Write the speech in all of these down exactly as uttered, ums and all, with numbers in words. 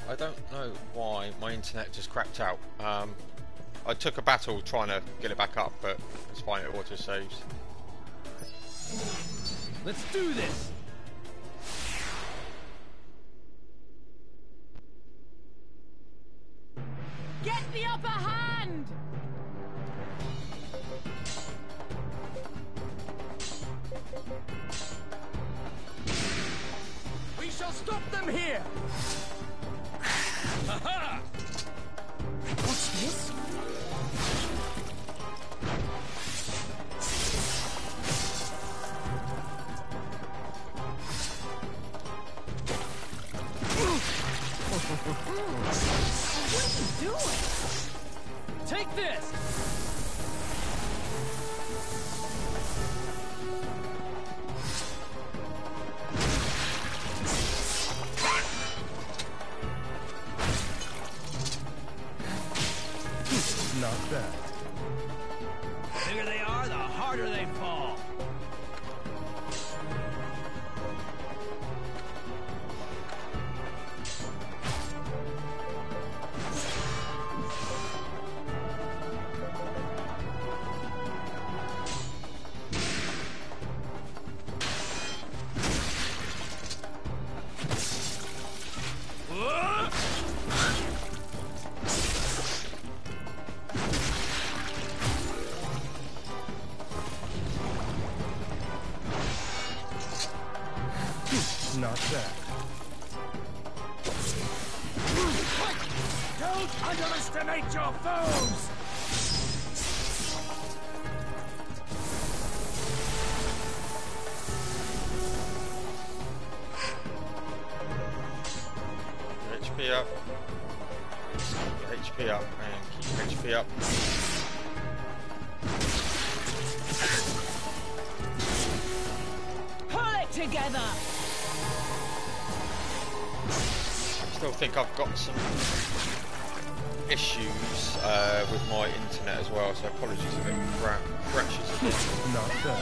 I don't know why my internet just crapped out. Um, I took a battle trying to get it back up, but it's fine, it auto saves. Let's do this! Get the upper hand! We shall stop them here! Aha! What's this? What are you doing? Take this! Not bad. The bigger they are, the harder they fall. Not bad. Don't underestimate your foes! H P up. H P up, and keep H P up. Pull it together! Still think I've got some issues uh, with my internet as well, so apologies if it cra crashes again. Not bad.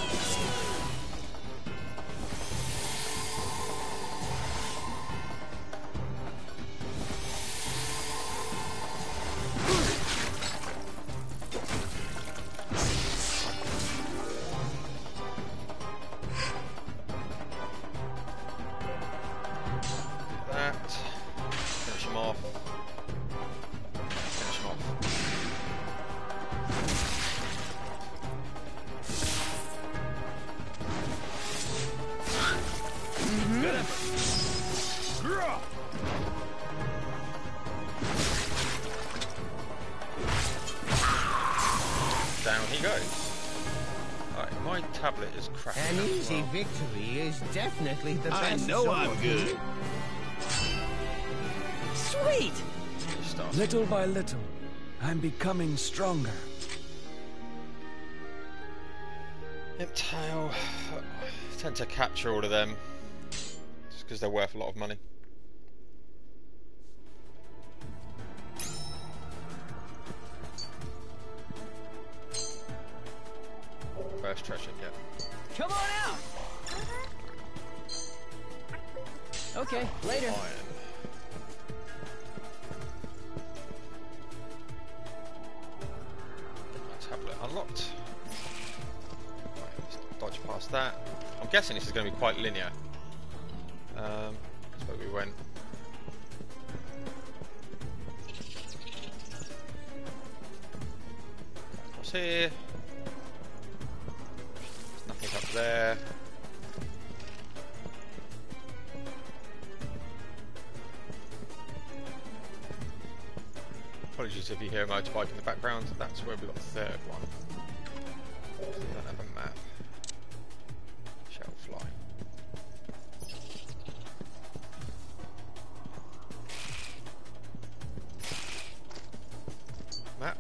Down he goes. Alright, my tablet is cracking. An as easy well. victory is definitely the I best. know sort. I'm good. Sweet! Start. Little by little, I'm becoming stronger. Imptail. I tend to capture all of them just because they're worth a lot of money. First treasure, yeah. Come on out! Okay, later. Iron. My tablet unlocked. Right, let's dodge past that. I'm guessing this is going to be quite linear. Um, that's where we went. What's here? There's nothing up there. Apologies if you hear a motorbike in the background. That's where we got the third one. We don't have a map. Shall fly. Map.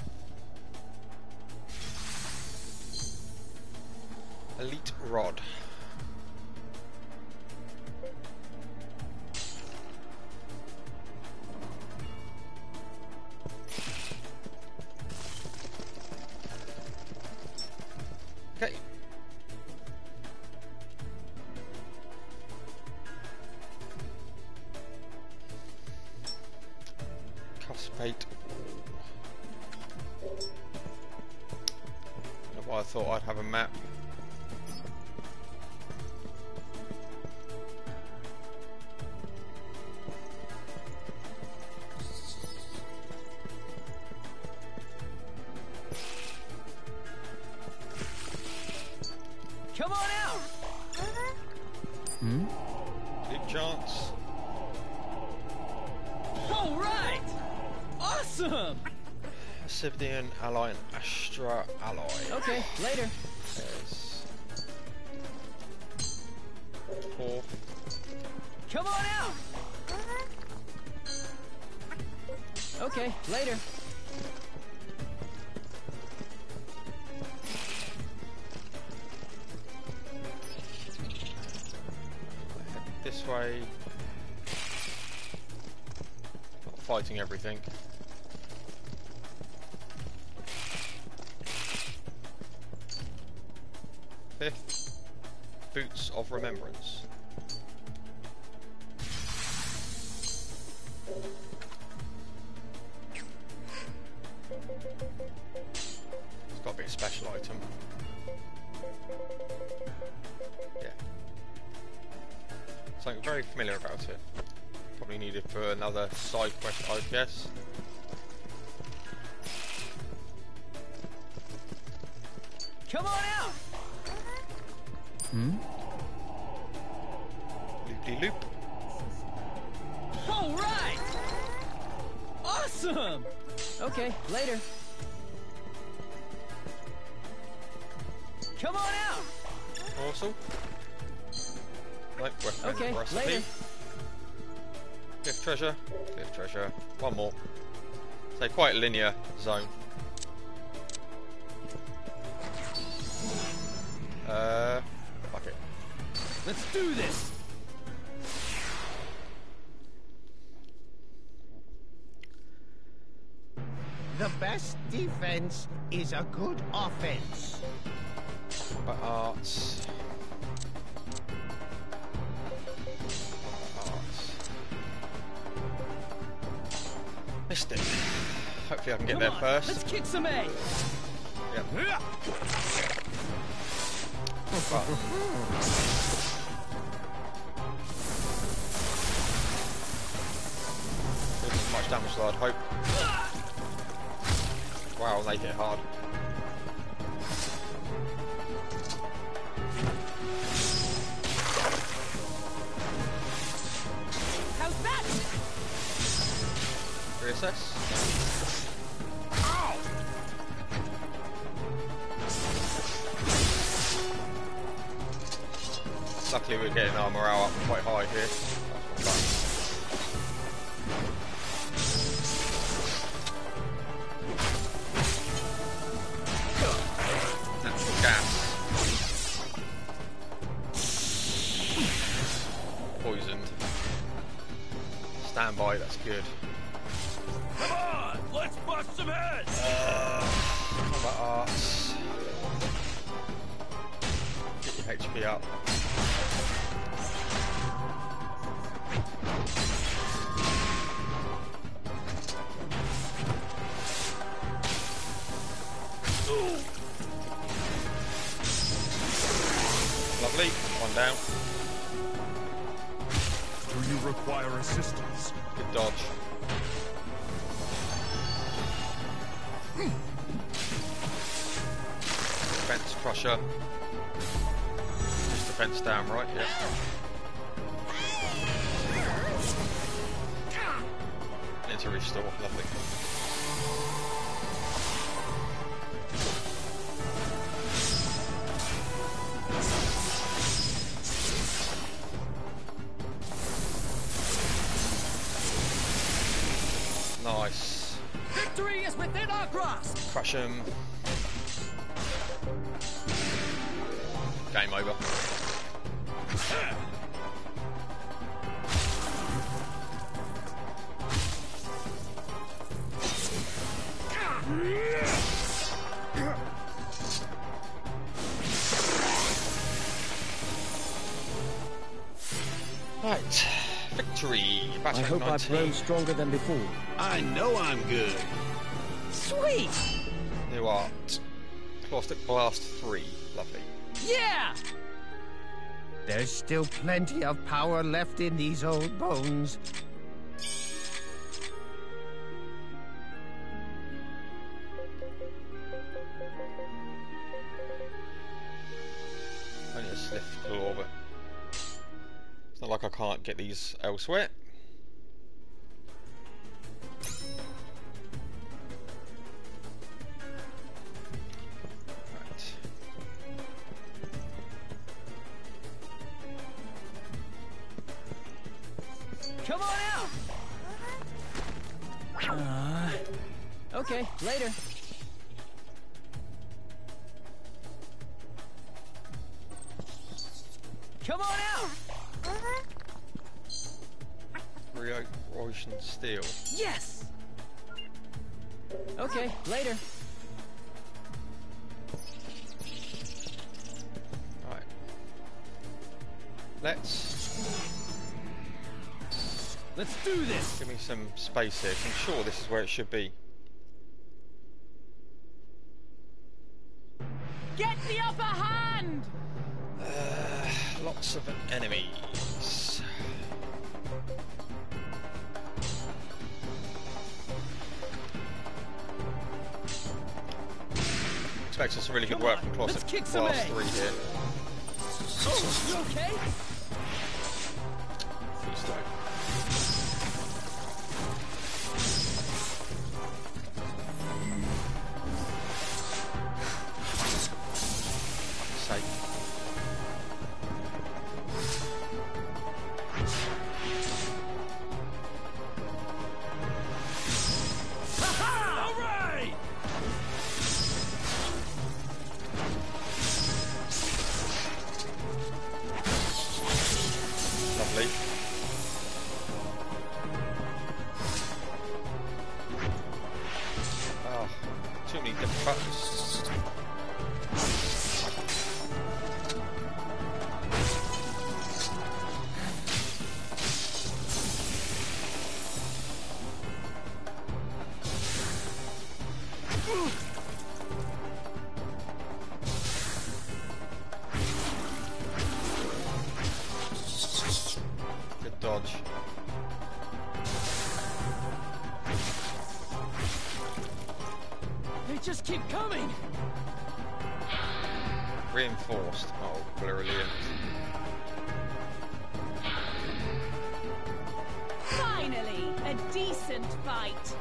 Elite rod. Okay, Eight. That's why I thought I'd have a map. Come on out! Hmm? Big chance. All right! Awesome! Sibdian ally and Astra ally. Okay, later. There's four. Come on out! Okay, later. This way. Not fighting everything. Fifth, Boots of Remembrance. It's got to be a special item. Yeah. Something very familiar about it. Probably needed for another side quest, I guess. Come on out! Hmm? Loop-de-loop. All right! Awesome! Okay, later. Come on out! Awesome. Right, weapon Okay, recipe. later. Fifth treasure. Fifth treasure. One more. So quite a linear zone. Uh, fuck it. Let's do this. The best defense is a good offense. But arts. Arts. Missed it. Hopefully I can get Come there on, first. let's kick some ass. Yep. Yeah. But Didn't as much damage as I'd hope. Wow, they hit hard. How's that? Reassess. Ow! Luckily we're getting our morale up quite high here. That's natural gas. Poisoned. Stand by, that's good. Come on, let's bust some heads. Combat arts. Get your H P up. Lovely, one down. Do you require assistance? Good dodge. Defense crusher. Just defense down, right? Yeah. Need to restore. Lovely. Nice. Victory is within our grasp. Crush him. Game over. Right. Victory! Batch I hope I've nineteen. grown stronger than before. I know I'm good. Sweet! New art. Caustic Blast three. Lovely. Yeah! There's still plenty of power left in these old bones. Only a slift claw, but it's not like I can't get these elsewhere. Right. Come on out! Uh, okay, later. Come on out! Rio Roshan Steel. Yes! Okay, later. Right. Let's Let's do this! give me some space here. I'm sure this is where it should be. Get the upper hand! Uh, lots of enemies. Expecting some really good Come work on, from Classic let's kick some Blast ass. three here. Oh, you okay? Pretty slow. Sake. All right! Lovely. Oh, too many different buttons. Good dodge. They just keep coming! Reinforced. Oh, brilliant. Finally, a decent fight.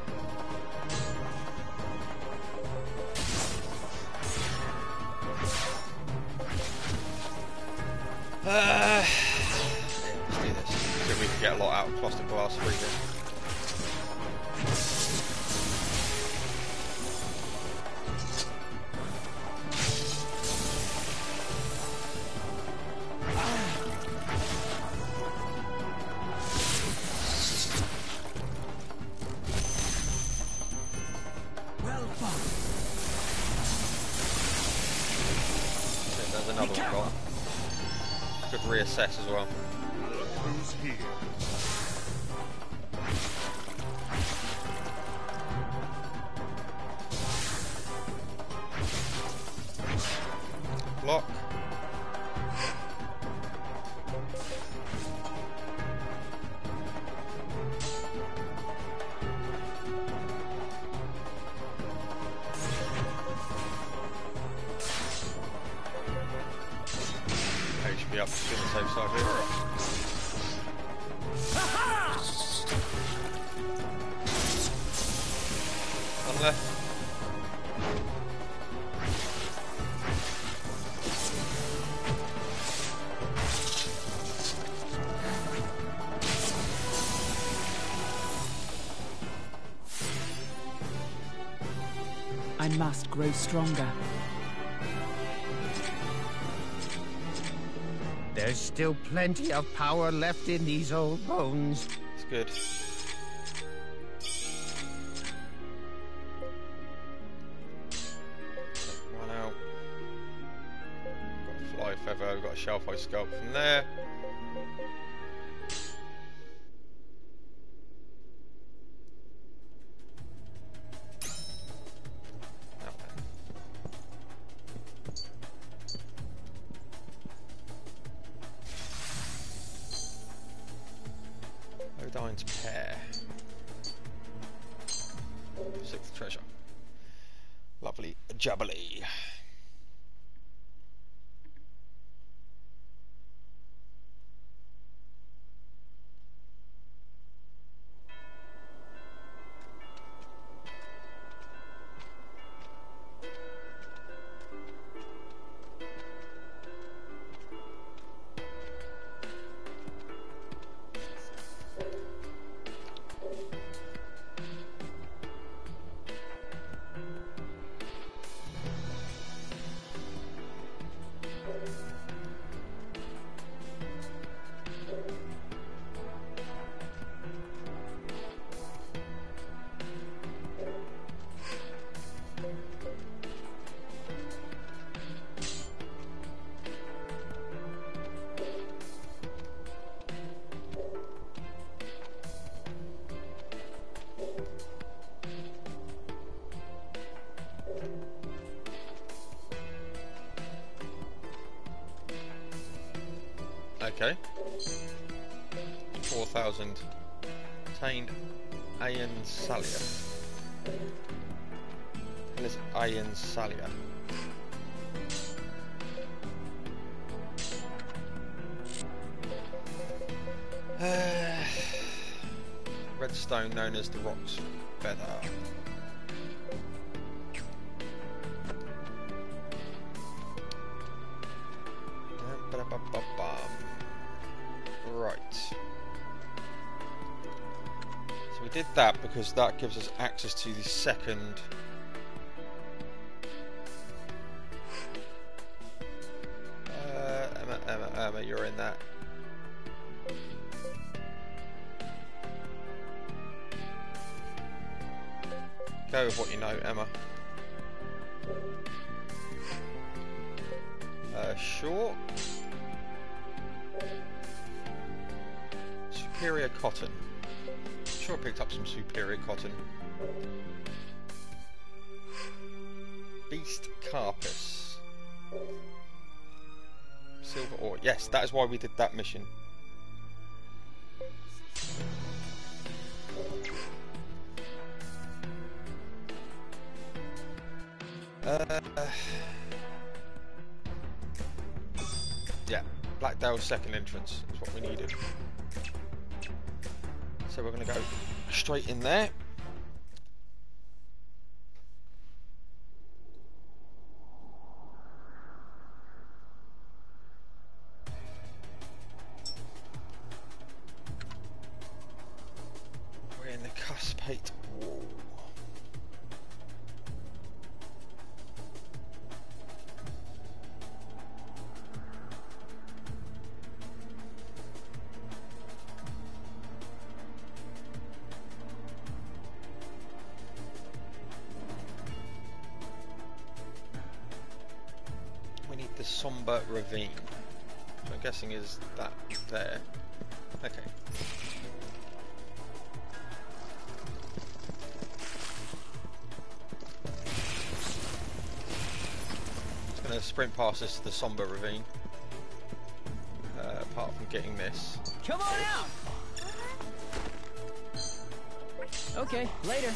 Uh, yeah, let's do this. See if we can get a lot out of Plastic Glass three here. Well fought. Okay, there's another one gone. Could reassess as well. Who's here? Block. H P up to the safe side here. One left. I must grow stronger. There's still plenty of power left in these old bones. It's good. Run out. Got a fly feather, we've got a shellfish scalp from there. Gwydine's Pair. Sixth treasure. Lovely jubbly. Okay. four thousand. Obtained Ayan Salia. What is Ayan Salia? Uh, redstone known as the Rock's Feather. Right. So we did that because that gives us access to the second uh, Emma, Emma, Emma, you're in that. Go with what you know, Emma. Uh, sure. Superior cotton. Sure, picked up some superior cotton. Beast carcass. Silver ore. Yes, that is why we did that mission. Uh, yeah, Blackdale's second entrance is what we needed. So we're going to go straight in there. We're in the Cuspate Wall. The Somber Ravine, which I'm guessing is that there. Okay. Just going to sprint past this to the Somber Ravine. Uh, apart from getting this. Come on out! Okay, later.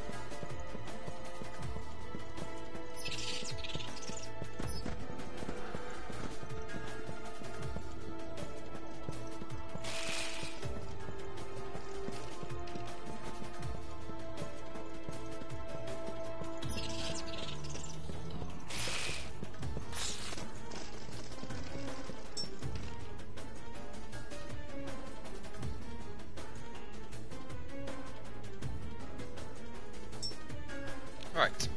Right.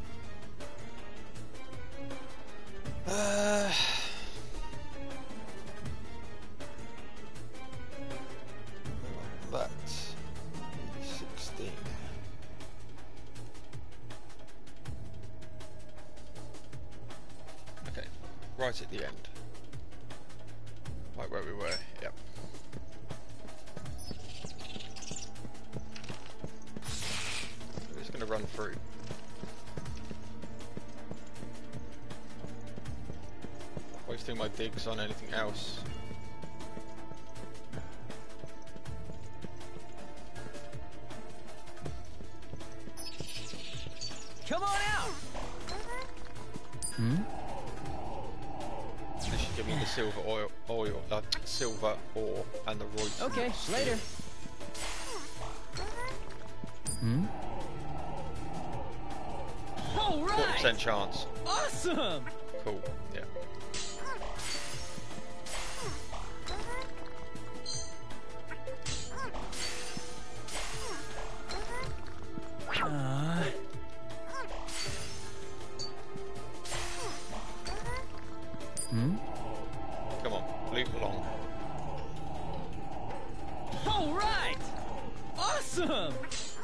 Uh, that sixteen. Okay, right at the end, right where we were. Yep. We're just going to run through. Wasting my digs on anything else. Hmm? This should give me the silver oil, oil, uh, silver ore, and the royalty. Okay, later. Hmm? All Forty right. percent chance. Awesome. Cool. Yeah. Uh, Hmm? Come on, loop along. all right. Awesome.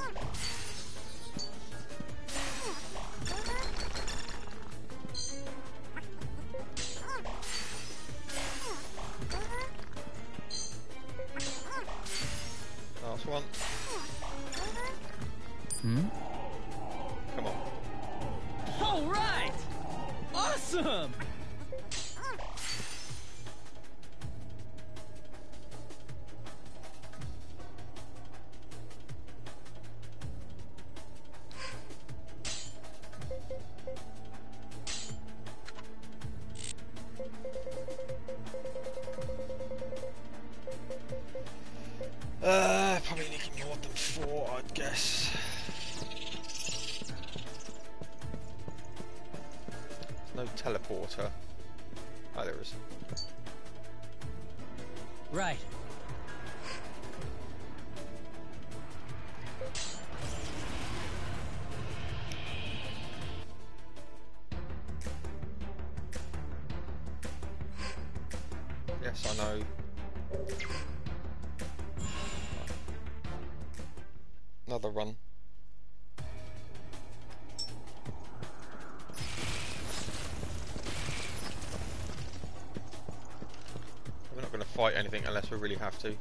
Last one. Hmm? Come on. All right. Awesome. Uh, probably need more than four, I'd guess. No teleporter. Oh, there is. Right. Yes, I know. Another run. We're not going to fight anything unless we really have to.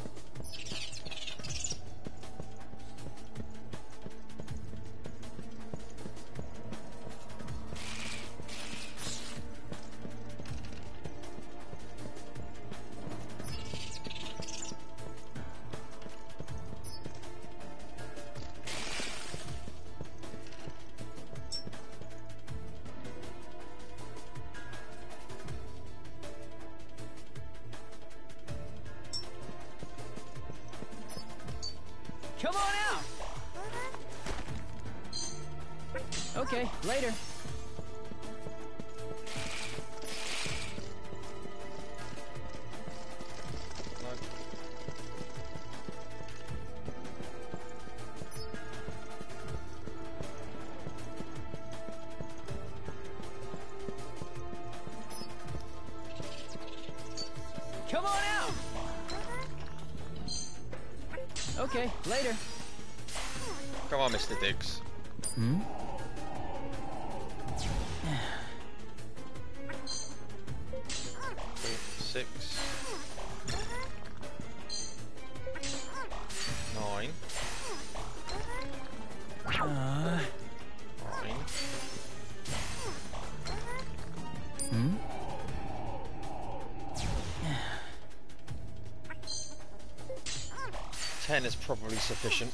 Come on out. Okay, later. No. Come on out. Okay, later. Come on, Mister Diggs. Hmm? Six. Nine. Uh, Nine. Hmm? Ten is probably sufficient.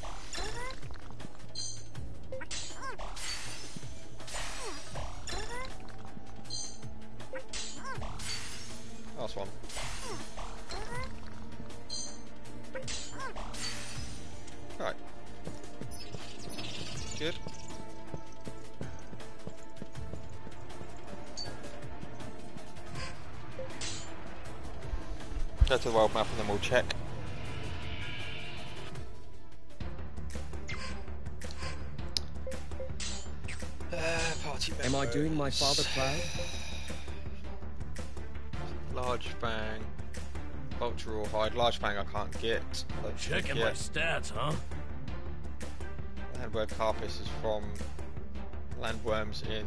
Last one. Right. Good. Go to the world map and then we'll check. Uh, party Am I doing my members. father proud? Large fang. Vulture or hide. Large fang I can't get. I don't think Checking my yet. stats, huh? Landworm carpus is from landworms in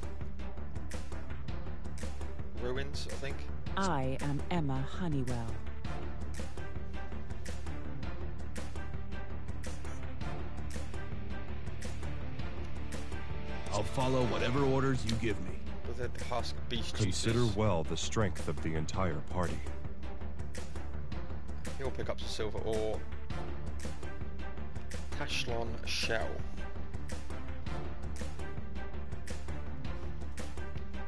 ruins, I think. I am Emma Honeywell. I'll follow whatever orders you give me. With the husk beast. Consider juices. well the strength of the entire party. He'll pick up some silver ore. Tashlon shell.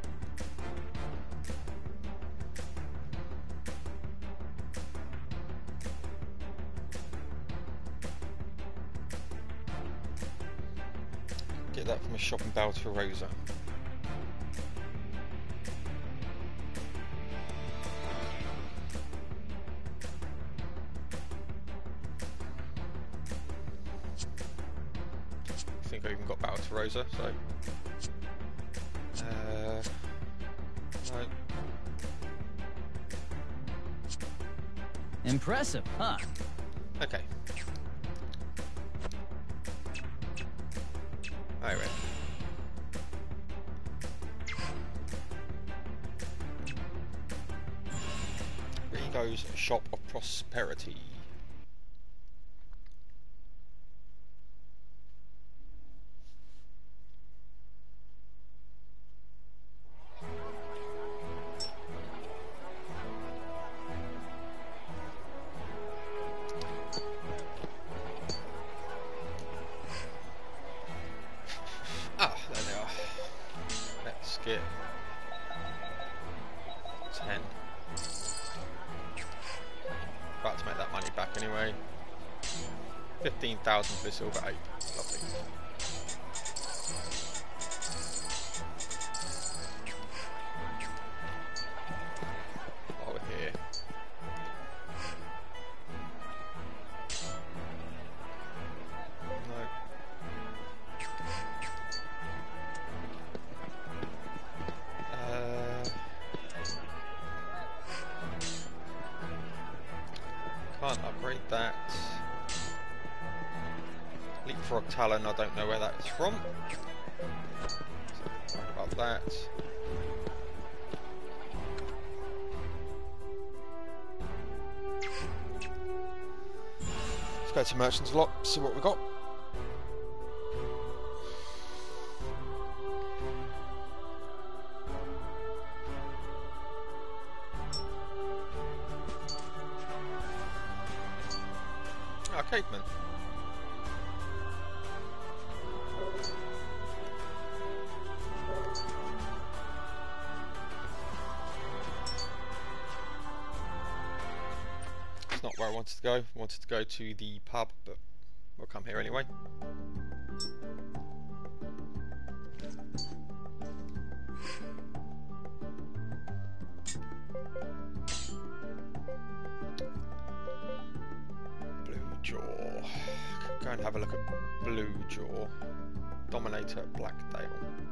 Get that from a shop in Baltarosa. I think I even got Baltarosa, so. Uh, no. Impressive, huh? Okay. Anyway. Rigo's Shop of Prosperity. Ah, there they are. Let's get ten. About to make that money back anyway. Fifteen thousand for the silver ape. Lovely. While we're here. No. Uh, can't upgrade that. Leapfrog Talon, I don't know where that's from. So, worried about that. Let's go to Merchant's Lot, see what we got. Ah, caveman. It's not where I wanted to go. I wanted to go to the pub, but we'll come here anyway. Blue Jaw. Go and have a look at Blue Jaw. Dominator Blackdale.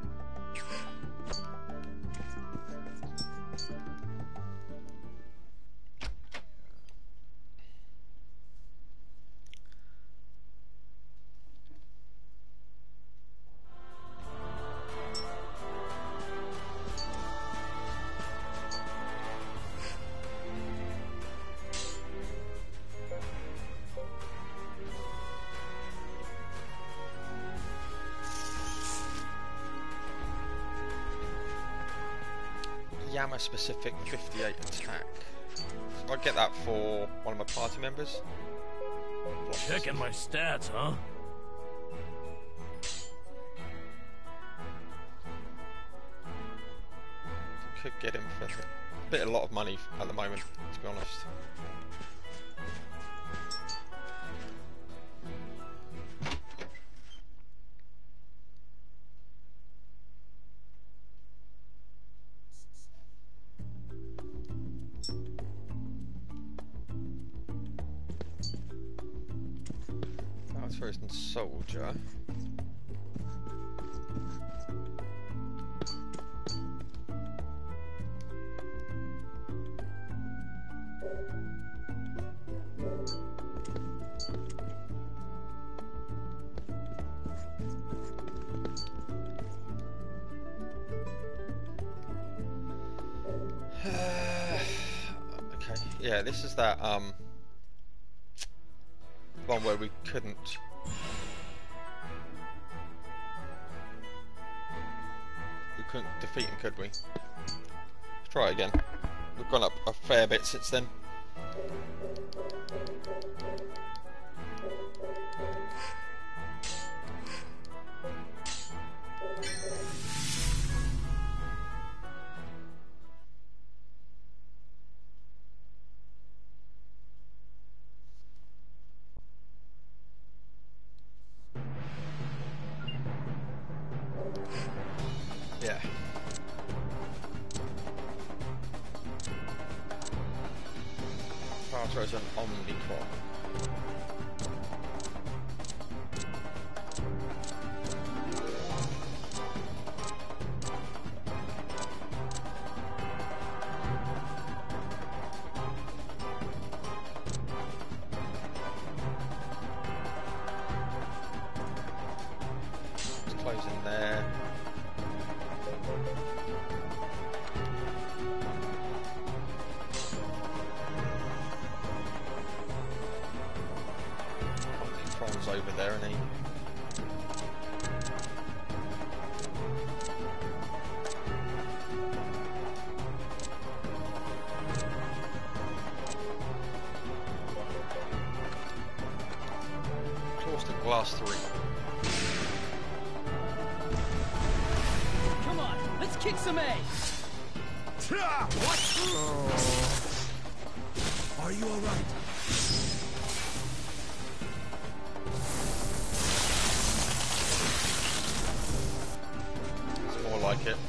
Yama specific fifty-eight attack. So I'd get that for one of my party members. Checking my stats, huh? Could get him for a bit a lot of money at the moment, to be honest. Frozen soldier. Okay, yeah, this is that um one where we couldn't we couldn't defeat him, could we? Let's try it again. We've gone up a fair bit since then. throws an Omnicron. Let's close in there. Omnicron's over there, isn't he? Caustic Blast three. Come on, let's kick some ass. What? Are you all right? It's more like it.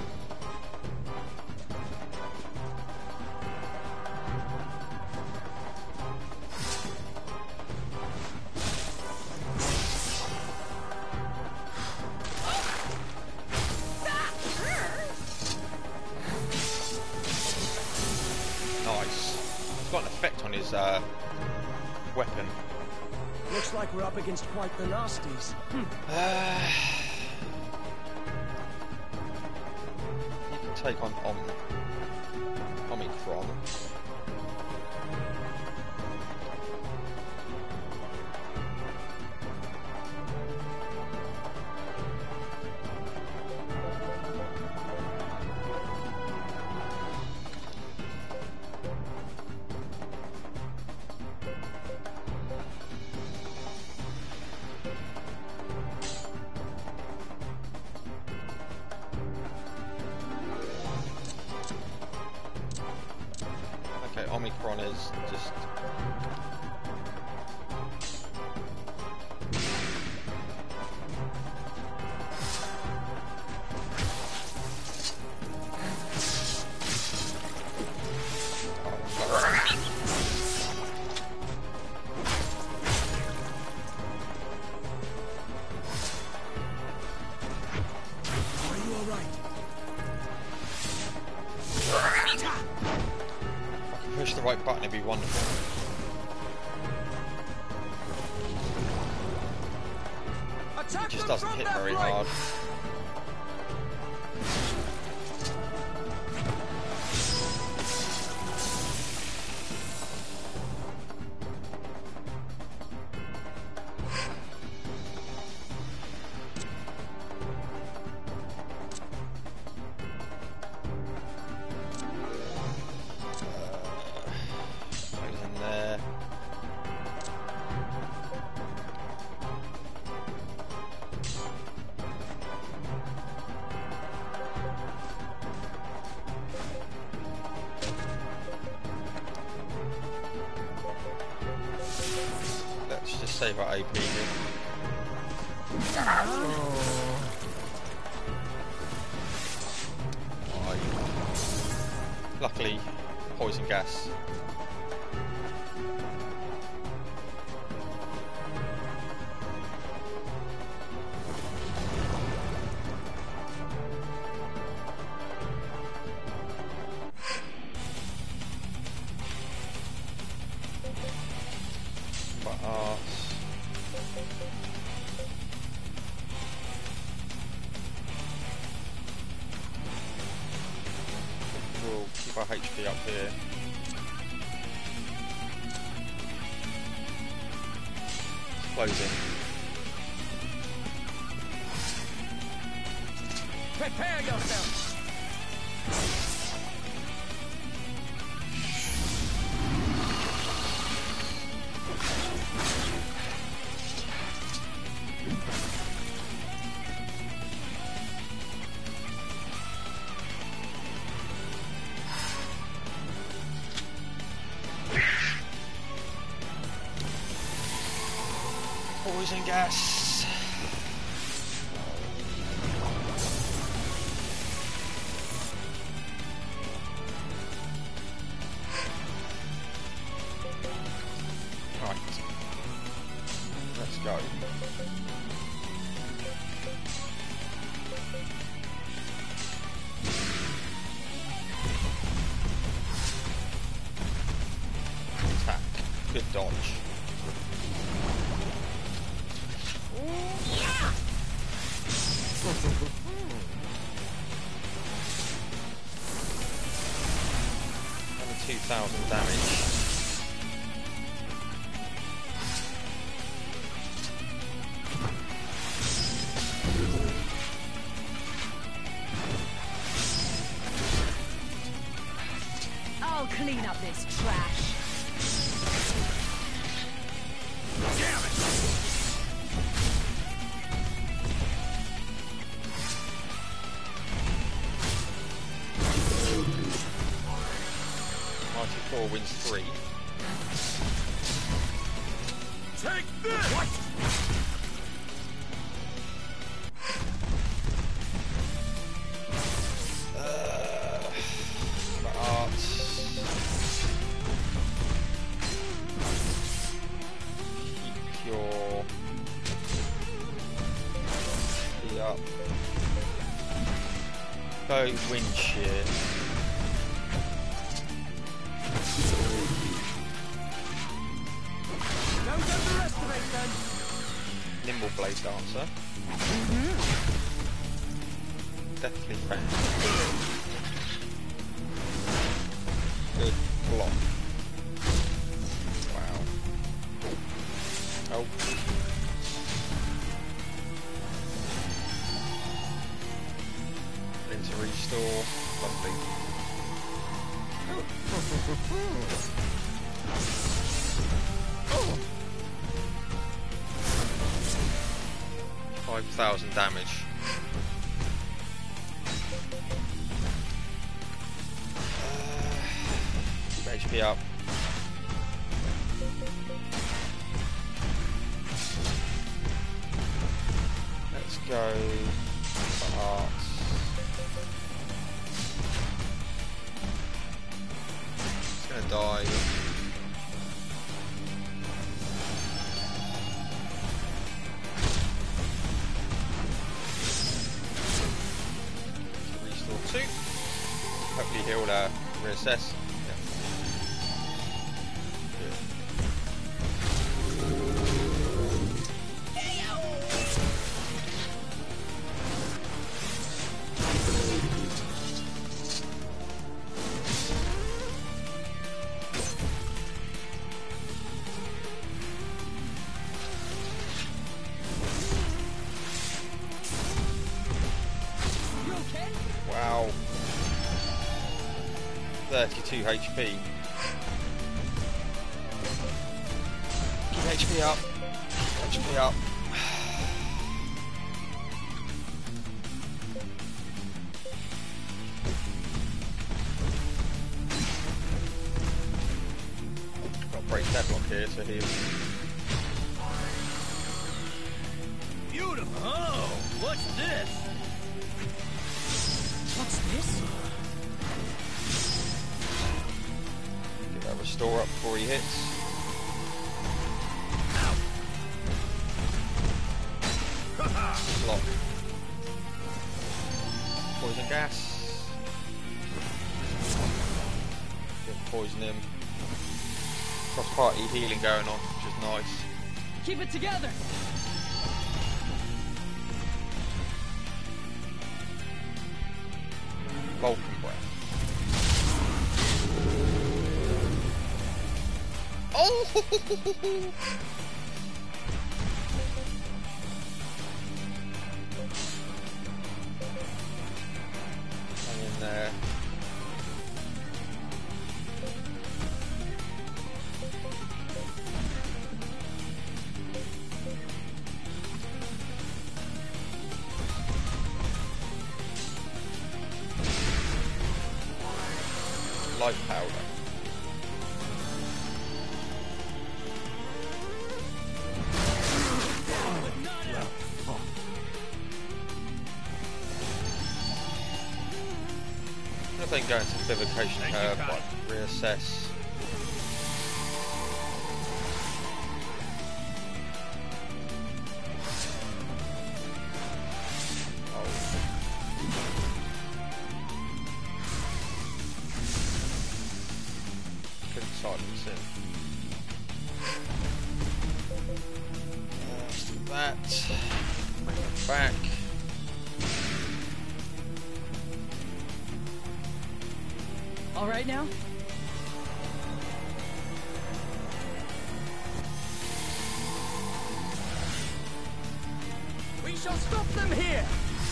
Nice. It's got an effect on his uh, weapon. Looks like we're up against quite the nasties. Uh, you can take on Om Omicron. Okay, Omicron is just Are you all right? push the right button, it'd be wonderful. It just doesn't hit very hard. Goes in there. Let's just save our A P here. Oh, luckily, poison gas. But arse. We'll keep our H P up here. Closing. Prepare yourself. Poison gas. go. Attack. Good dodge. Only two thousand damage. I'll clean up this trash. Damn it! Four wins three. Take this! What? Uh, art. Keep your feet up. Go wind shear. Don't underestimate them. Nimble blade dancer. Mm-hmm. Deathly fan. Good block. Wow. Oh. Into restore. Lovely. Five thousand damage. Uh, keep H P up. Let's go for arts. It's gonna die. Two. Hopefully he'll uh, reassess. Yeah. You okay? Wow. thirty-two H P. Keep H P up. H P up. Got to break deadlock here to heal. Beautiful! Oh, what's this? What's this? Get that restore up before he hits. Lock. Poison gas. Get poison him. Cross party healing going on, which is nice. Keep it together. Vulcan breath. Oh! Hang in there. Light powder. I think going to Vivification Curve, like reassess. That's it. Uh, that. Bring it back. All right now? We shall stop them here.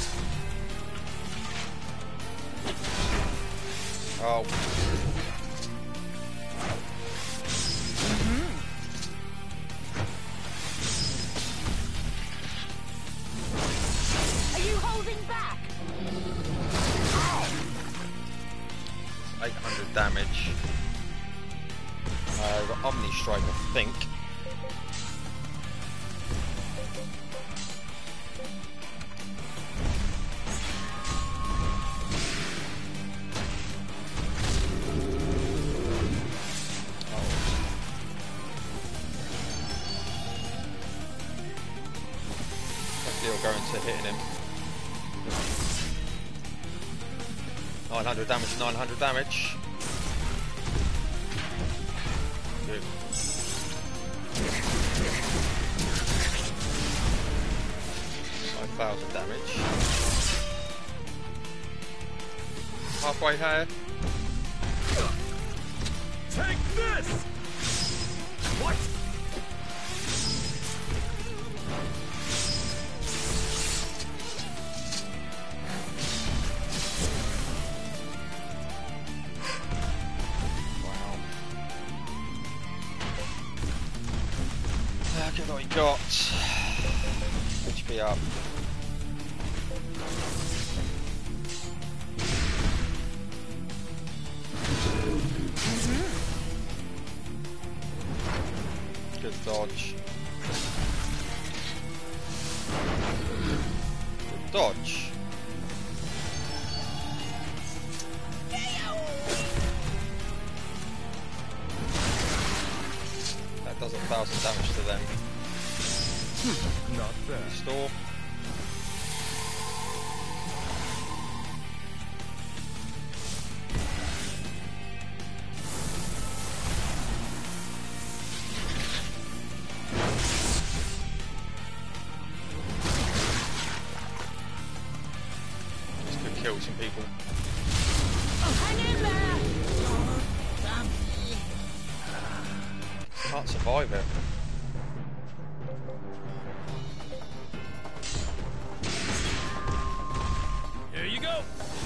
Oh. Are you holding back? eight hundred damage. Uh, got Omni Strike, I think. Go into hitting him. nine hundred damage, nine hundred damage. Good. five thousand damage. Halfway here. Take this. What? Look at what he got. H P up. Good dodge. Good dodge. That does a thousand damage to them. Not bad. Restore. This could kill some people. Hang in there! Can't survive it. Here you go.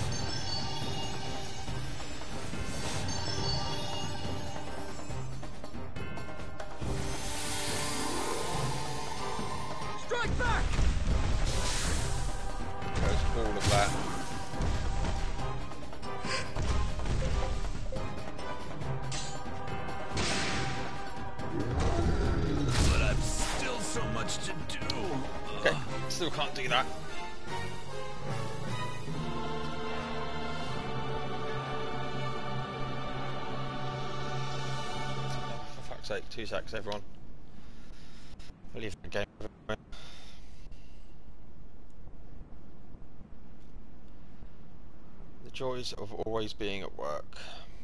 Strike back. Goes all of that. But I've still so much to do. Okay, still can't do that. For fuck's sake, two sacks, everyone. I'll leave the game. The joys of always being at work.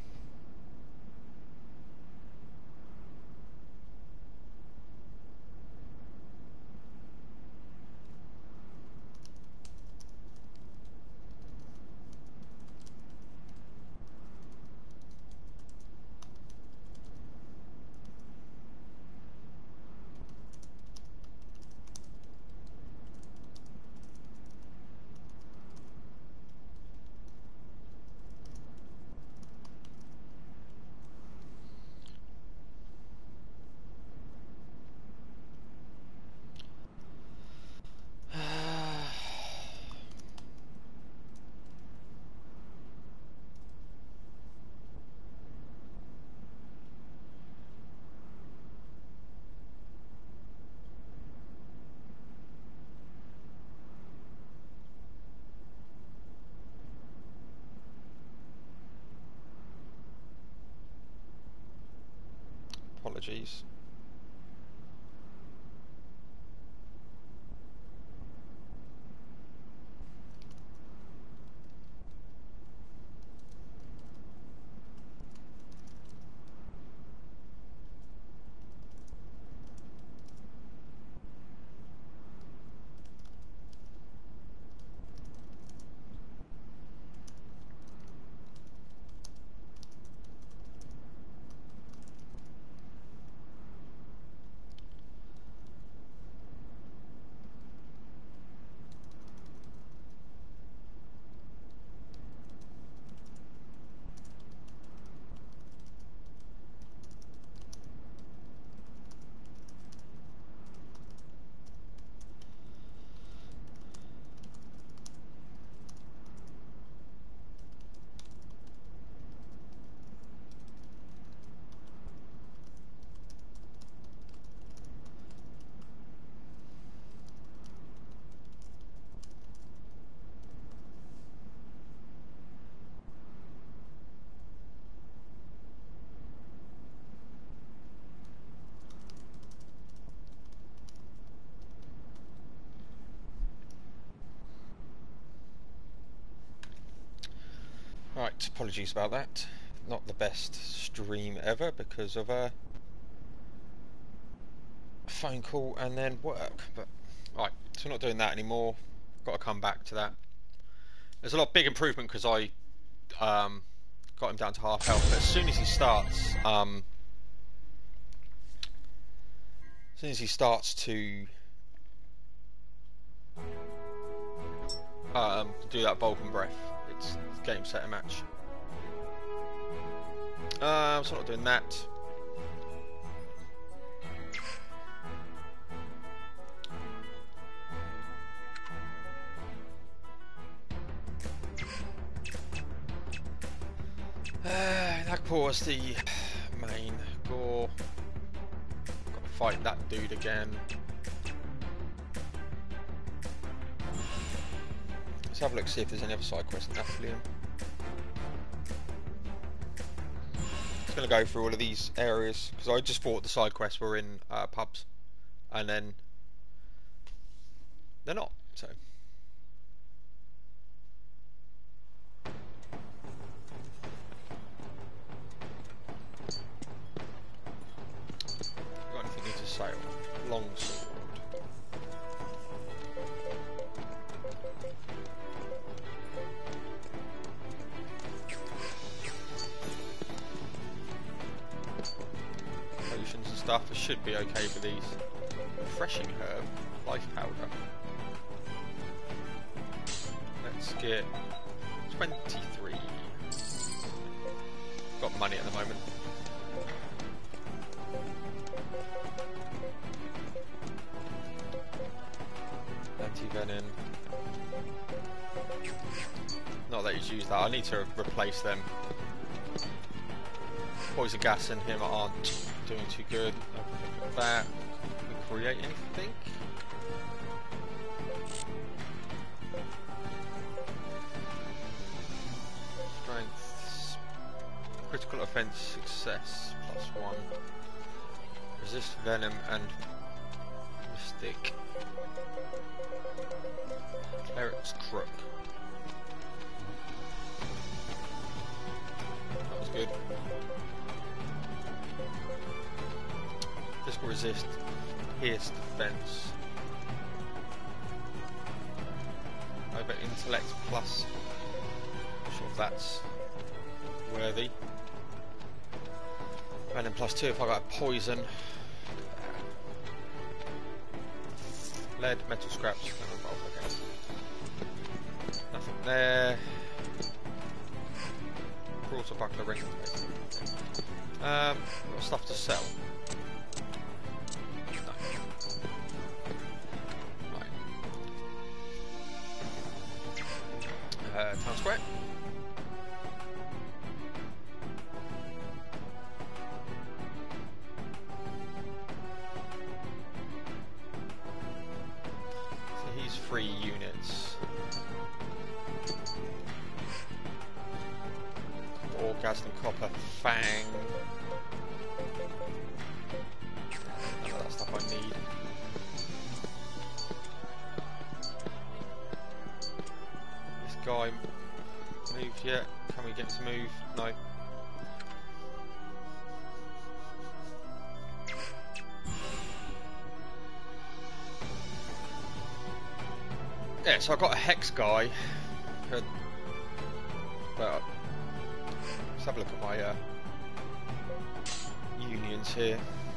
Apologies. apologies about that. Not the best stream ever because of a phone call and then work. But right, so we're not doing that anymore. Got to come back to that. There's a lot of big improvement because I um, got him down to half health. But as soon as he starts, um, as soon as he starts to um, do that Vulcan breath, it's game, set, and match. Um, so I'm not doing that. Uh, that was the main gore. Got to fight that dude again. Let's have a look, see if there's any other side quests in Athelium. Just going to go through all of these areas because I just thought the side quests were in uh, pubs, and then they're not. So. Got anything new to sail? Longsword. Potions and stuff. It should be okay for these. Refreshing herb, life powder. Let's get twenty-three. Got money at the moment. Anti-venom. Not that he's used that. I need to replace them. Poison gas and him aren't doing too good. Look at that. Can we create anything? Strength. Critical offense success plus one. Resist venom and mystic. Cleric's crook. That was good. Physical resist, pierce defense. Over intellect plus. Not sure if that's worthy. Venom plus two if I got a poison. Lead, metal scraps. Okay. Nothing there. Quarter buckler ring. Um, got stuff to sell. Uh, town square. So he's three units. Orgasm copper fang. None of that stuff I need. Guy moved yet? Can we get him to move? No. Yeah, so I got a hex guy. But well, let's have a look at my uh, unions here.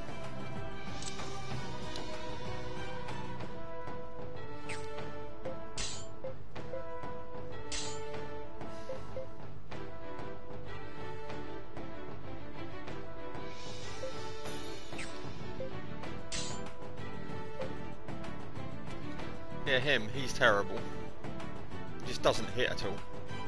Yeah, him, he's terrible. He just doesn't hit at all.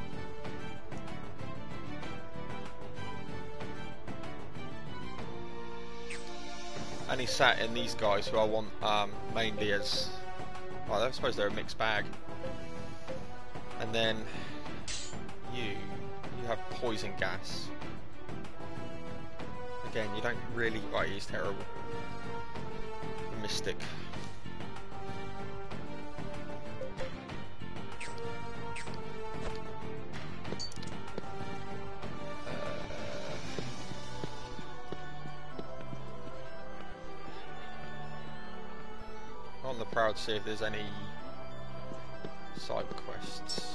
And he's sat in these guys who I want um, mainly as... Well, I suppose they're a mixed bag. And then you, you have poison gas. Again, you don't really... Right, he's terrible. Mystic. On the prowl to see if there's any side quests.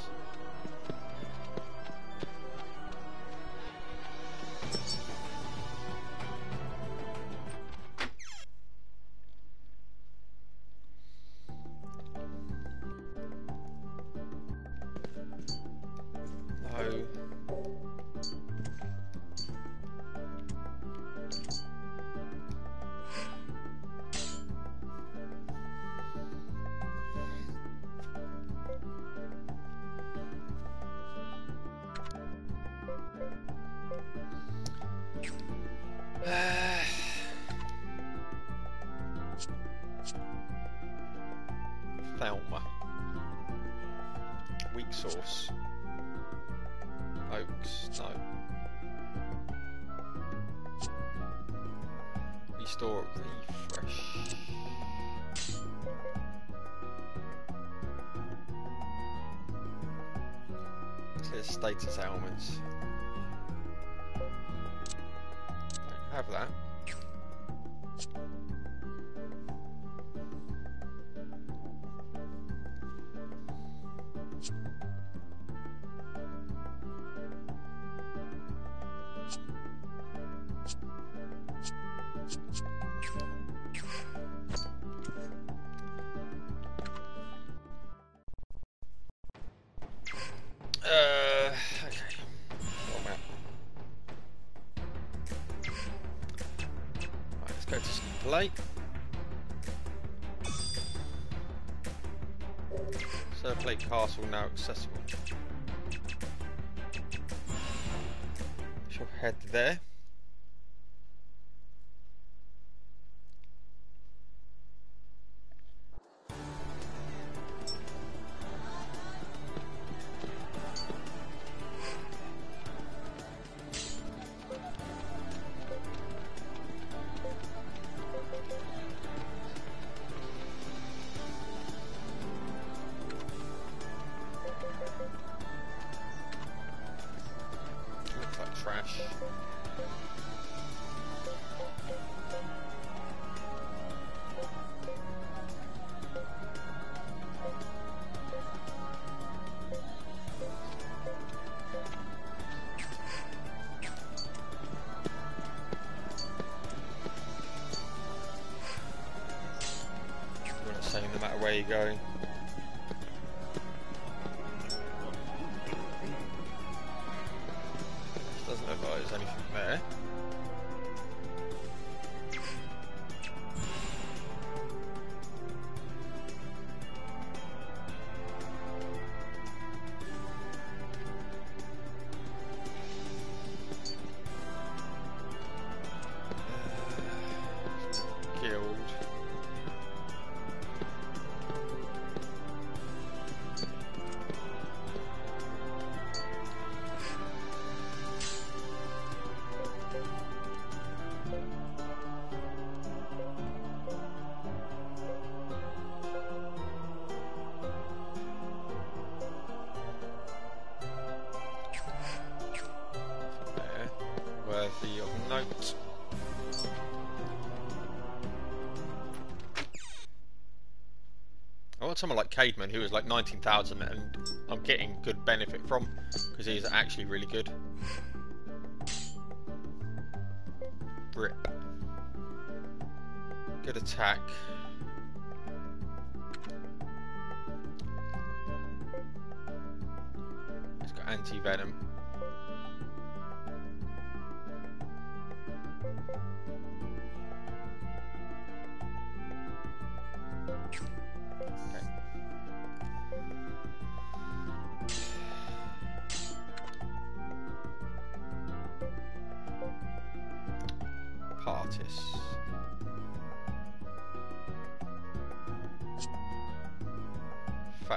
No. Thelma. Weak sauce. Oaks. No. Restore. Refresh. Clear status ailments. Don't have that. Uh, okay. Oh, man. Right, let's go to play. Surplate Castle now accessible. Shall head there. Looks like trash. You're not saying no matter where you go. Doesn't look like there's anything there. Guild. There. Worthy of note. I want someone like Cademan, who is like nineteen thousand, and I'm getting good benefit from, because he's actually really good. Rip. Good attack. He's got anti-venom. Okay. Partis. Faye.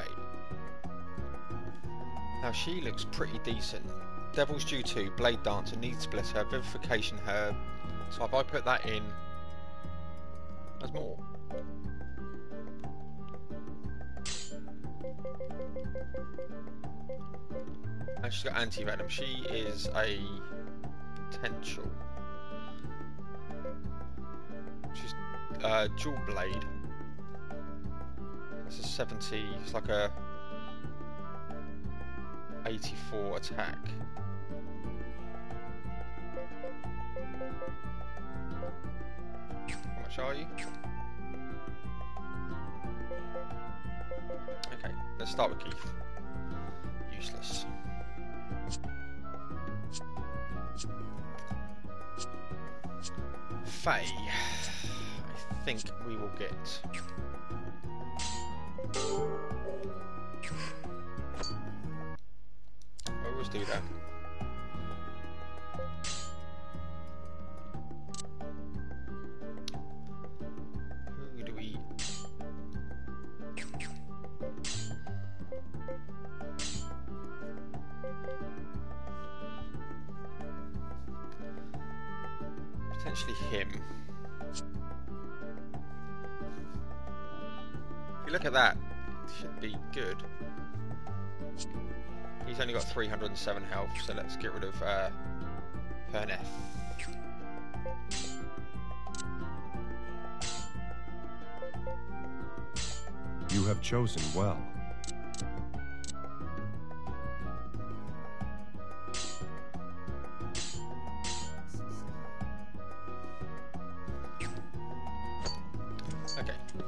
Now she looks pretty decent. Devil's Due two, Blade Dancer, Need Splitter, Vivification Herb. So if I put that in, there's more. And she's got anti-venom. She is a potential. She's uh, dual blade. That's a seventy. It's like a eighty-four attack. How much are you? Okay, let's start with Keith. Useless. Faye. I think we will get. I always do that. Who do we? Potentially him. If you look at that, it should be good. He's only got three hundred and seven health, so let's get rid of uh, Perneth. You have chosen well. Okay.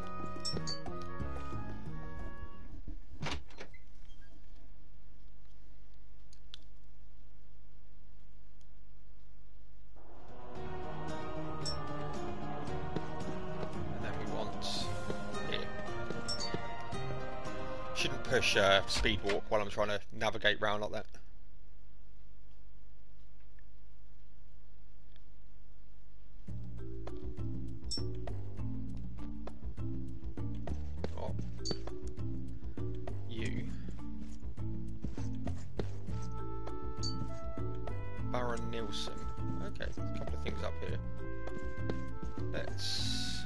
And then we want here. Shouldn't push uh, speed walk while I'm trying to navigate round like that. Oh. You. Baron Nilsson. Okay, a couple of things up here. Let's.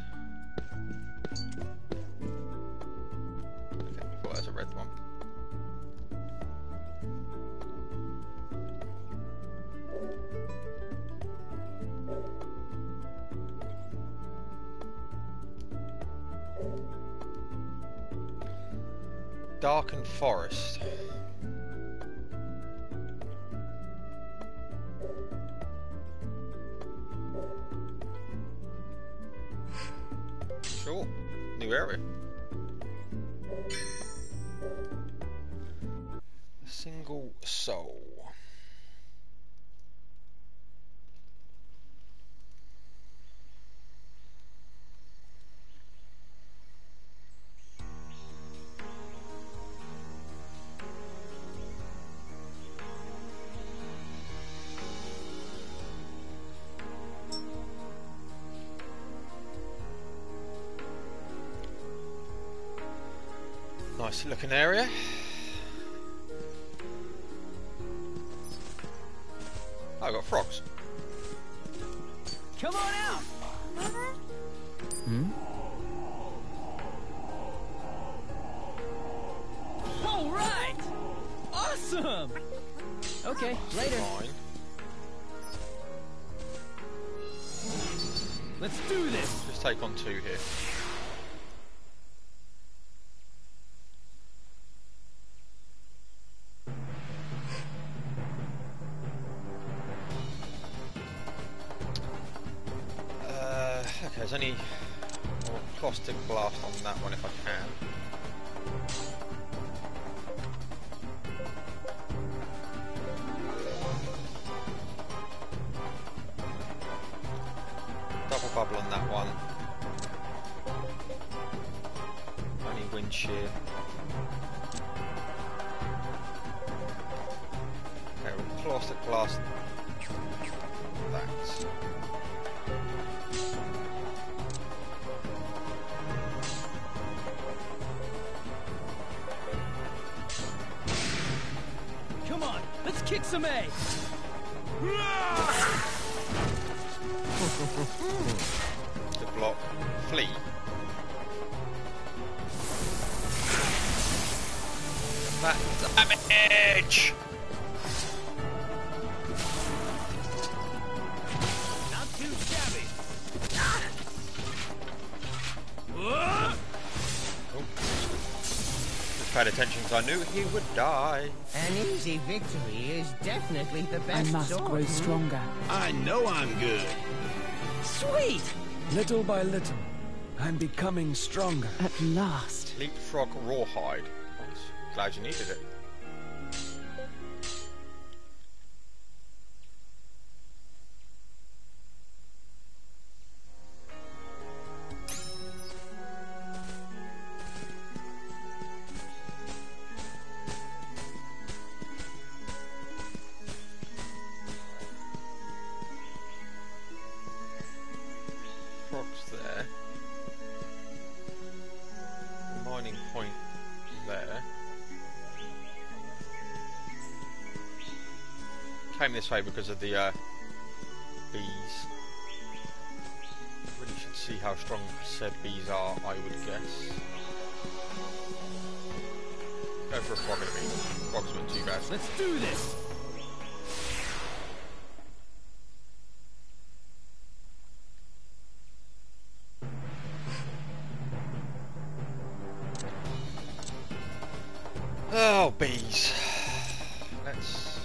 Okay, I thought there's a red one. Darkened Forest. Sure, new area. A single soul. Nice looking area. Oh, I got frogs. Come on out! Hmm? All right! Awesome! Okay, later. Fine. Let's do this! Just take on two here. Uh, okay, there's only more plastic blast on that one if I can. Double bubble on that one. Only wind shear. Okay, we'll plastic blast that. Come on, let's kick some A! Good block. Flee. That damage! Not too shabby! Ah! Oh. paid attention because I knew he would die. An easy victory is definitely the I best must sword. grow stronger. I know I'm good. Sweet! Little by little, I'm becoming stronger. At last. Leapfrog rawhide. Nice. Glad you needed it. Frogs there. Mining point there. Came this way because of the uh, bees. Really should see how strong said bees are, I would guess. Go for a frog and a bee. Frogs weren't too bad. Let's do this. Oh, bees. Let's...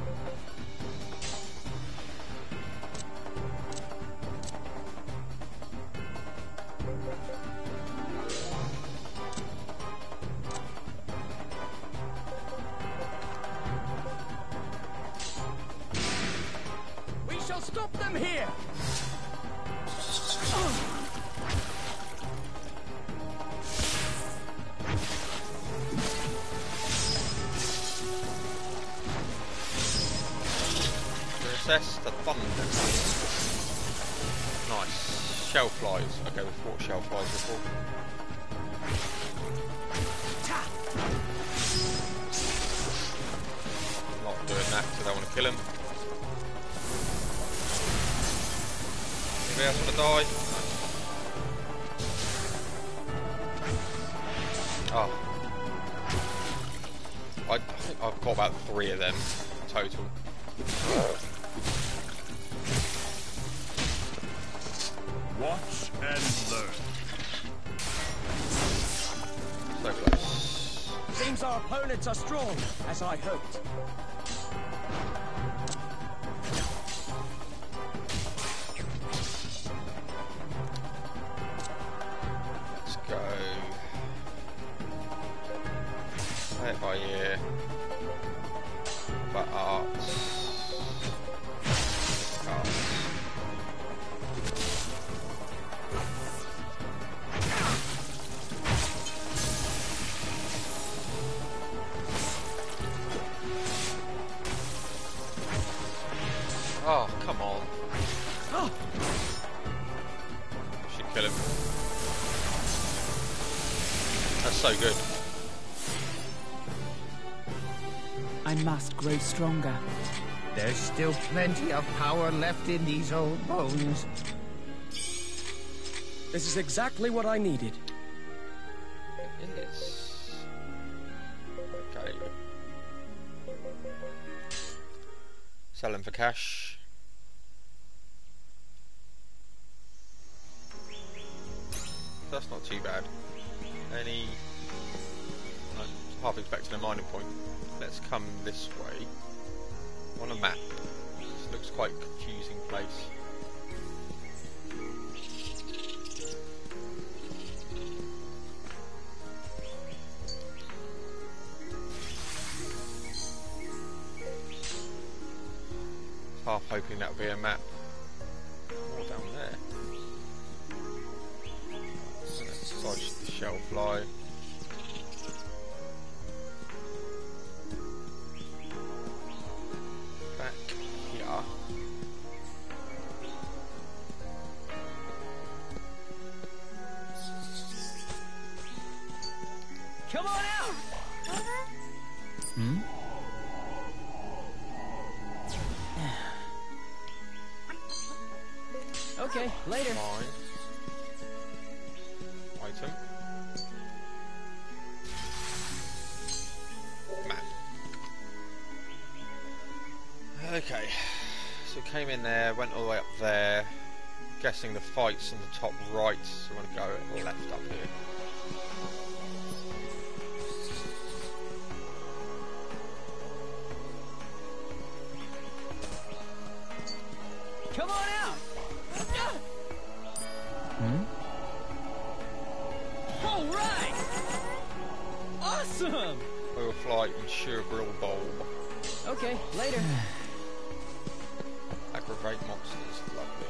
We shall stop them here! Assess the thunder. Nice. Shell flies. Okay, we fought shell flies before. Not doing that because I don't want to kill him. Anybody else want to die? Oh. I, I think I've got about three of them total. Watch and learn. So close. Seems our opponents are strong, as I hoped. Let's go. Play it by ear. But arts. Arts. Oh, come on. Oh. Should kill him. That's so good. I must grow stronger. There's still plenty of power left in these old bones. This is exactly what I needed. It is. Okay. Sell them for cash. That's not too bad. Any... I'm half expecting a mining point. Let's come this way. On a map. This looks quite a confusing place. Half hoping that would be a map. More down there. Let's dodge the shell fly. Back here. Come on out! Hmm? Okay, later. Fine. Item. Map. Okay. So we came in there, went all the way up there. Guessing the fight's on the top right, so we want to go left up here. Awesome! Oil flight and sure grill bulb. Okay, later. Aggravate monsters. Lovely.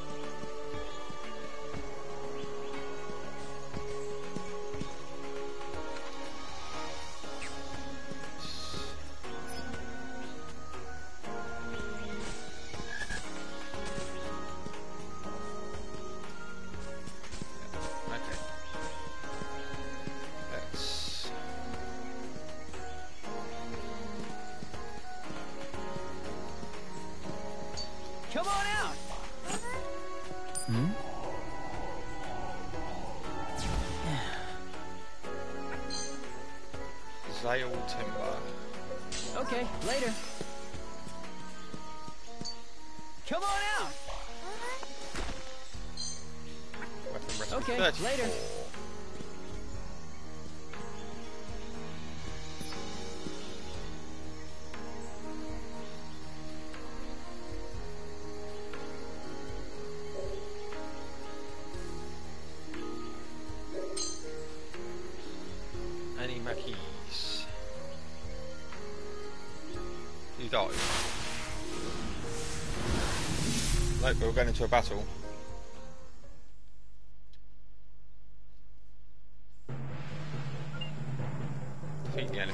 Come on out! Hmm? Zale timber. Okay, later. Come on out! Weapon recipe Okay, thirty-four. later. Any Mackeys? He died. Nope, but we're going into a battle. Defeat the enemy.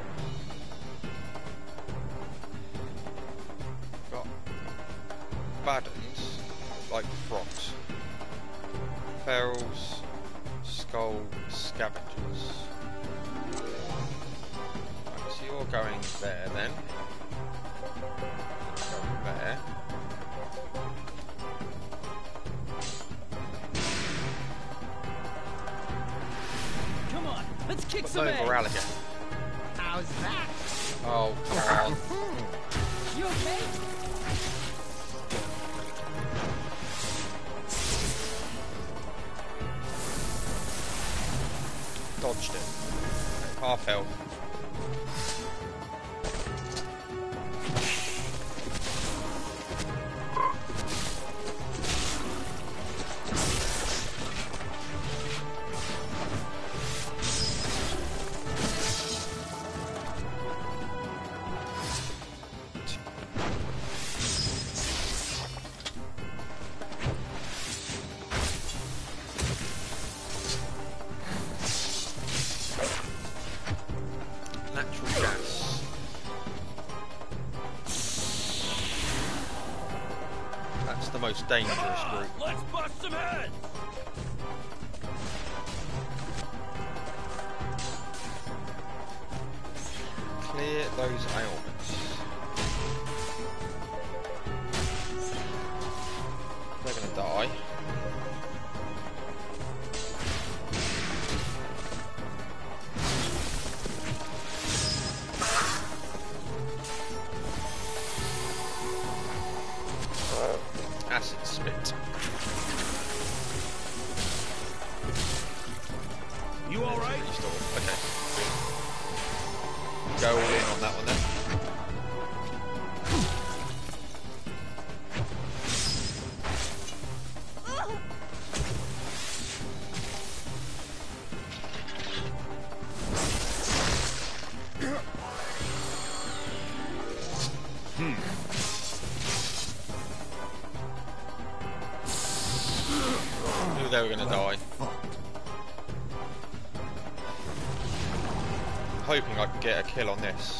Got Baddens, like frogs. Ferals, skull scavengers. Right, so you're going there then. Going there. Come on, let's kick Put some no ass! morale again. How's that? Oh, come on. You okay? Dodged it. Okay, half health. Natural gas. That's the most dangerous route. Let's bust some heads! Clear those ailments. They're gonna die. Acid spit. You alright? Restore. Okay. Go all in on that one then. Knew they were gonna die. I'm hoping I can get a kill on this.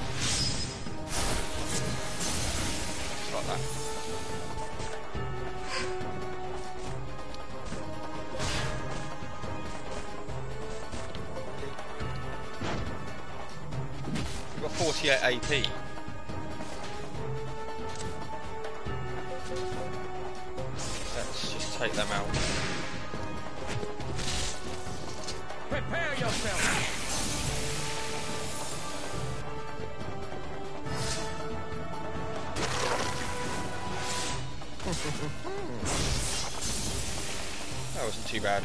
Just like that. We've got forty-eight A P. Let's just take them out. Prepare yourself! That wasn't too bad.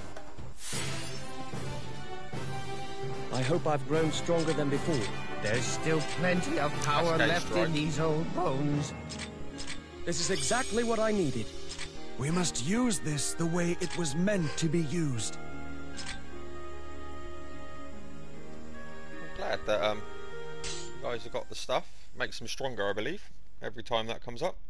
I hope I've grown stronger than before. There's still plenty of power That's left strike. in these old bones. This is exactly what I needed. We must use this the way it was meant to be used. glad that um, you guys have got the stuff. Makes them stronger, I believe, every time that comes up.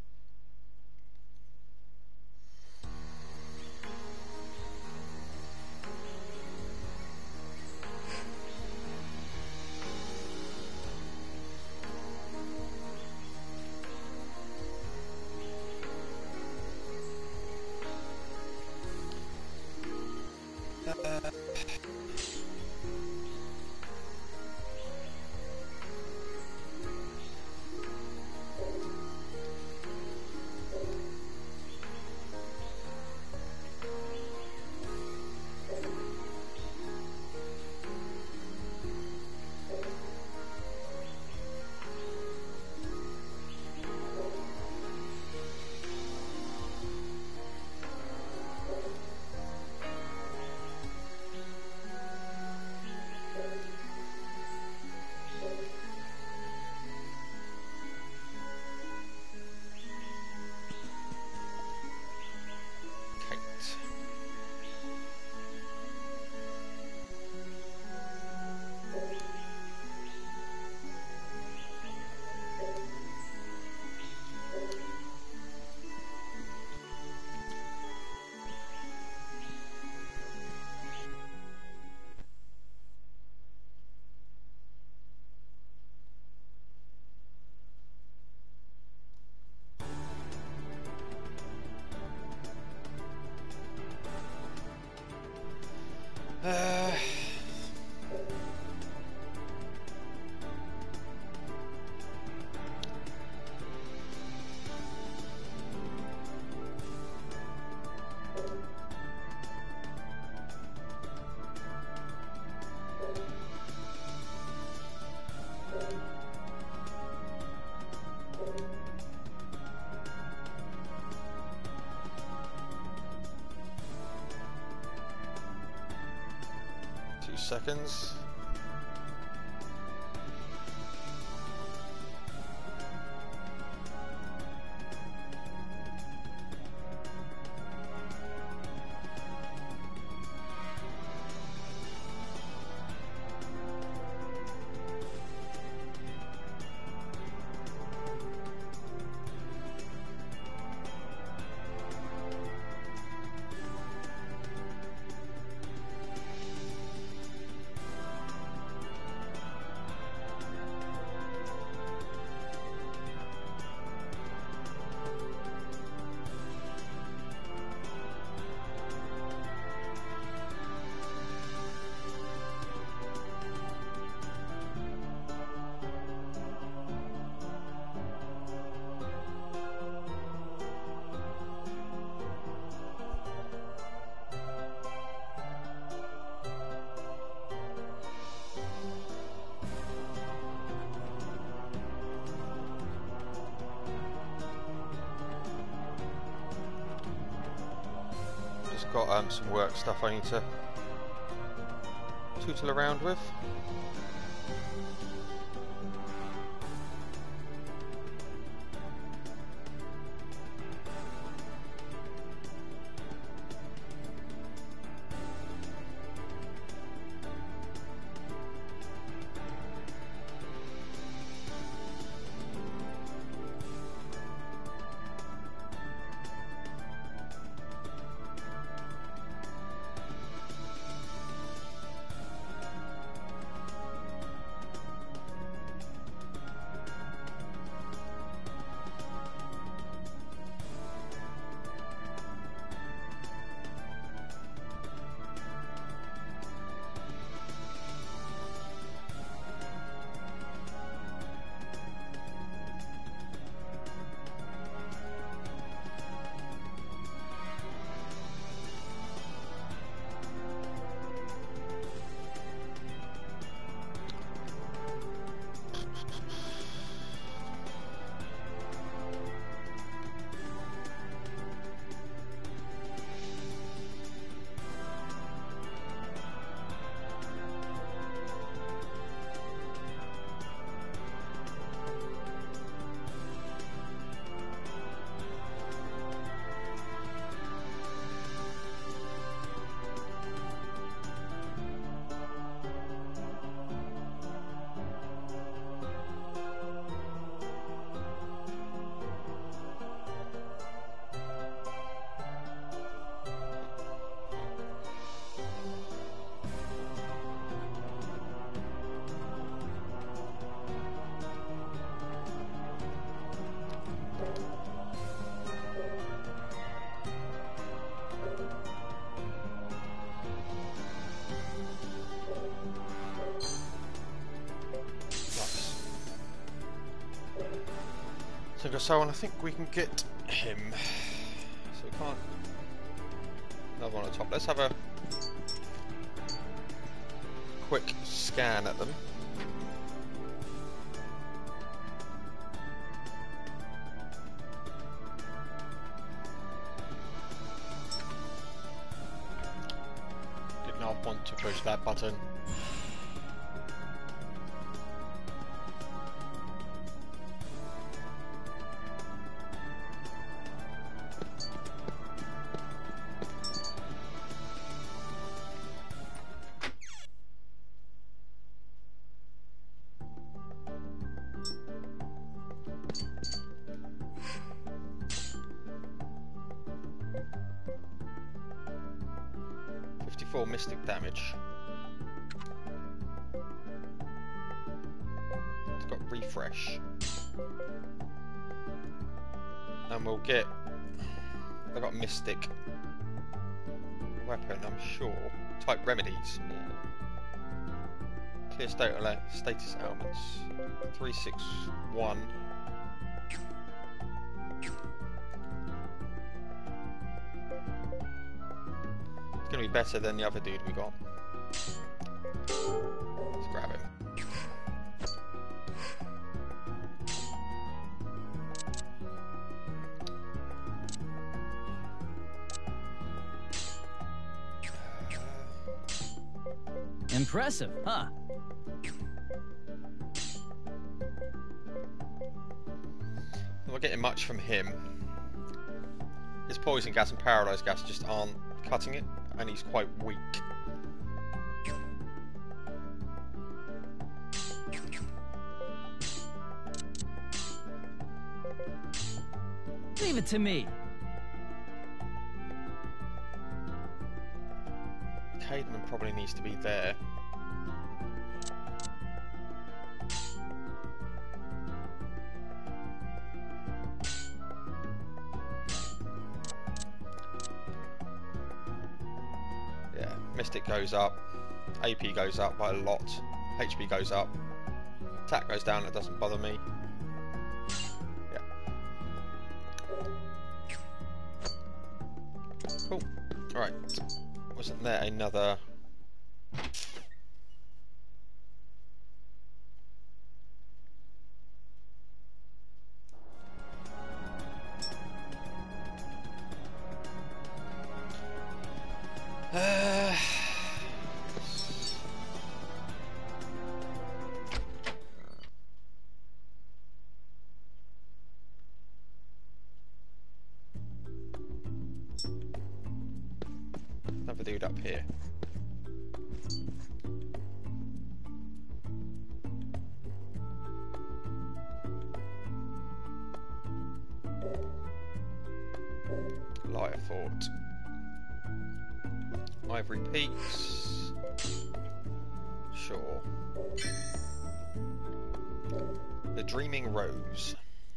Uh, two seconds. Just got um, some work stuff I need to tootle around with. or so, and I think we can get him. So we can't. Another one on the top. Let's have a quick scan at them. Did not want to push that button. fifty-four mystic damage. It's got refresh. And we'll get... They've got mystic weapon, I'm sure. Type remedies. Clear state status ailments. three six one. It's going to be better than the other dude we got. Let's grab him. Impressive, huh? I'm not getting much from him. His poison gas and paralyzed gas just aren't cutting it, and he's quite weak. Leave it to me. Cademan probably needs to be there. Yeah, Mystic goes up, A P goes up by a lot, H P goes up, attack goes down, it doesn't bother me. Yeah. Cool. Alright. Wasn't there another... Uh... Another dude up here. Lighter Fort. Ivory Peaks. Sure. The Dreaming Rose.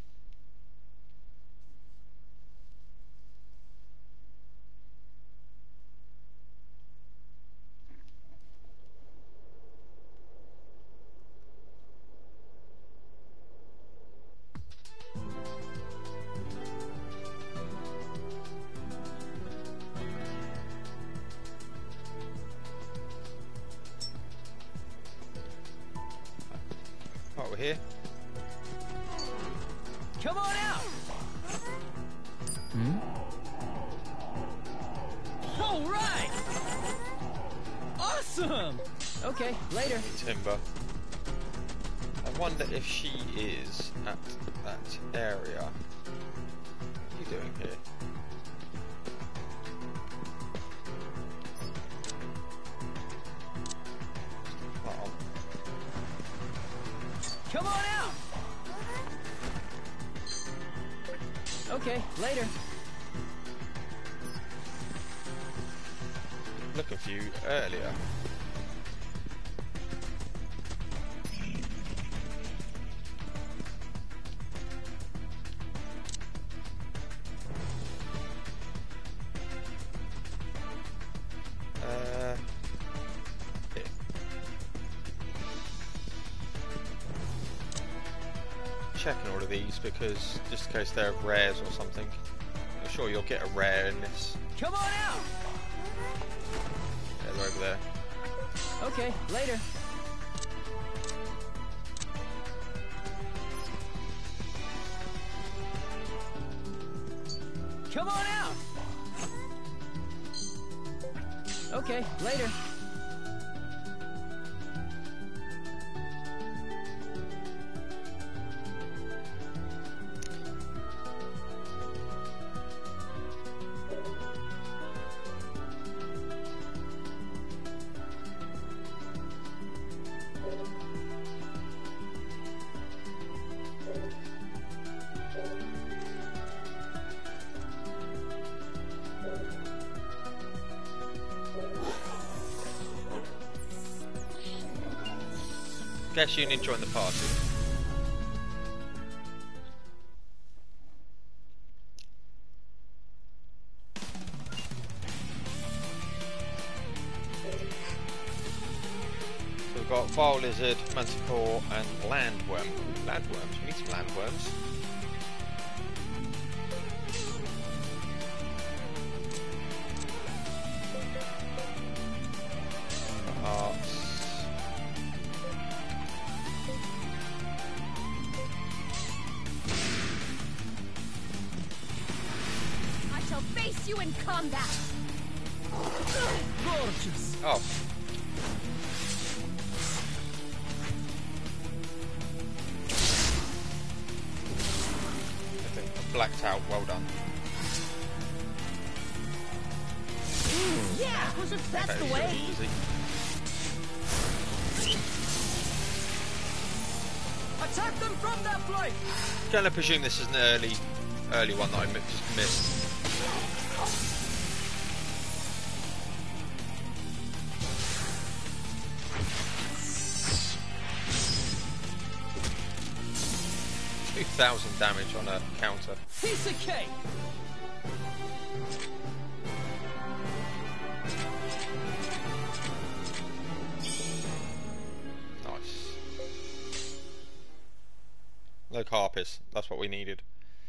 Right, we're here. Come on out! Hmm? All right! Awesome! Okay, later. Timber. I wonder if she is at that area. What are you doing here? Oh. Come on out! Okay, later. Looking for you earlier. Uh, here. checking all of these because just in case they're rares or something. I'm sure you'll get a rare in this. Come on out! Yeah, they're over there. Okay, later. Come on out! Okay, later. Guess you need to join the party. So we've got Vile Lizard, Manticore, and Landworm. Landworms, we need some landworms. Hearts. Face you in combat. Gorgeous. Oh. Okay, blacked out. Well done. Yeah, was it that's Okay, the way? easy. Attack them from that flank. Gonna presume this is an early, early one that I mi- just missed. two thousand damage on a counter. Piece of cake. Nice. No carpus. That's what we needed.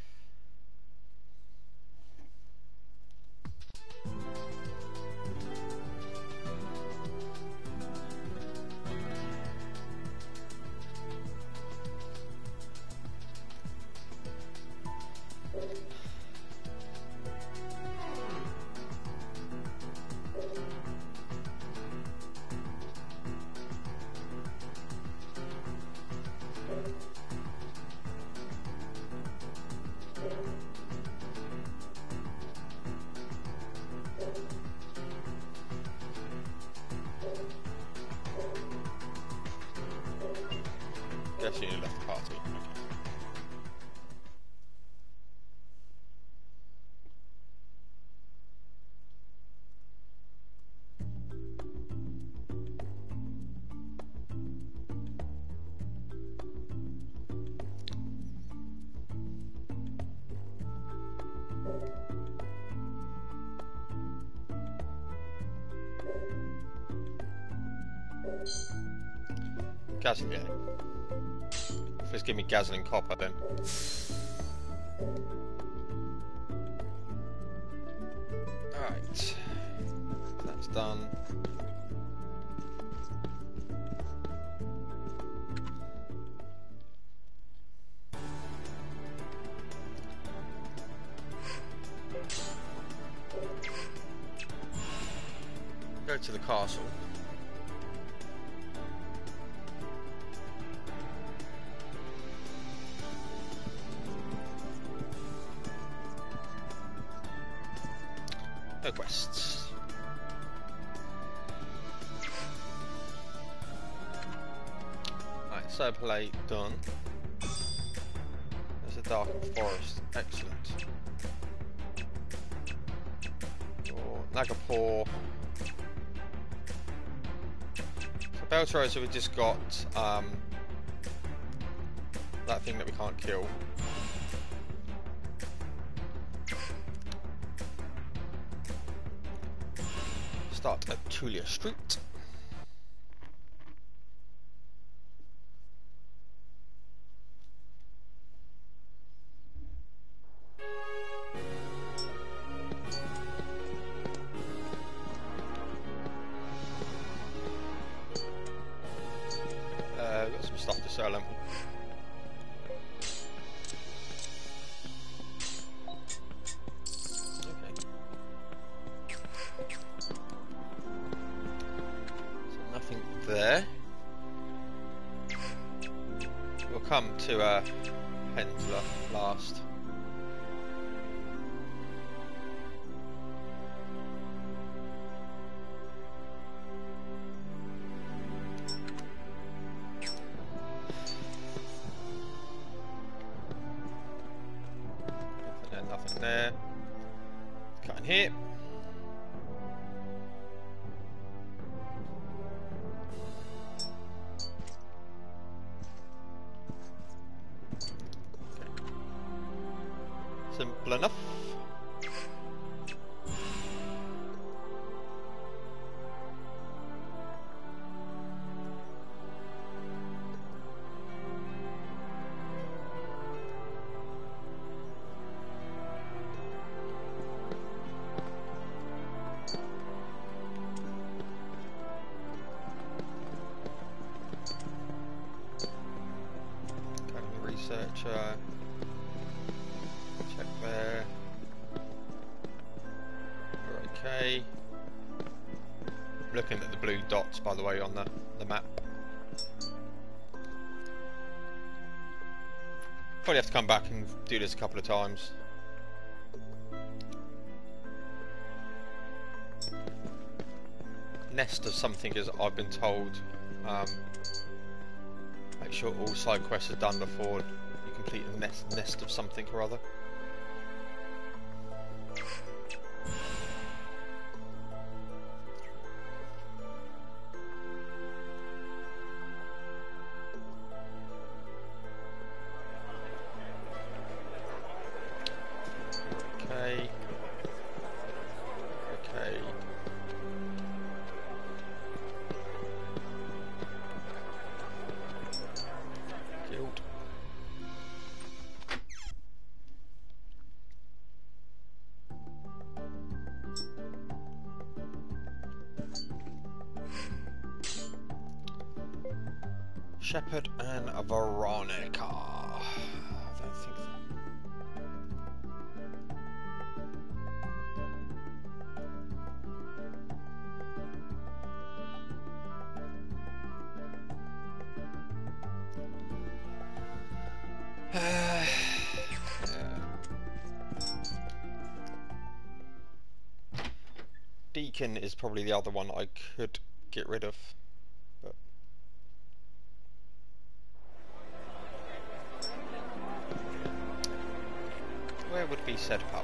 Guess you left the party. Okay. Gazelle. Please give me Gazzling Copper then. Alright. That's done. Go to the castle. No quests. Right, so play done. There's a darkened forest. Excellent. Or Nagapur. So Belterosa, we've just got um, that thing that we can't kill. Start at Tulia Street. elemental. Okay. So nothing there. We'll come to uh, Pendler last. Nothing there. Cut in here. Okay. Simple enough. Researcher, check there. We're okay. I'm looking at the blue dots, by the way, on the, the map. Probably have to come back and do this a couple of times. Nest of something, as I've been told. Um, Make sure all side quests are done before you complete a nest, nest of something or other. Okay. Okay. Killed. Shepherd and Veronica. I don't think so. Uh, yeah. Deacon is probably the other one I could get rid of, but where would be said pub?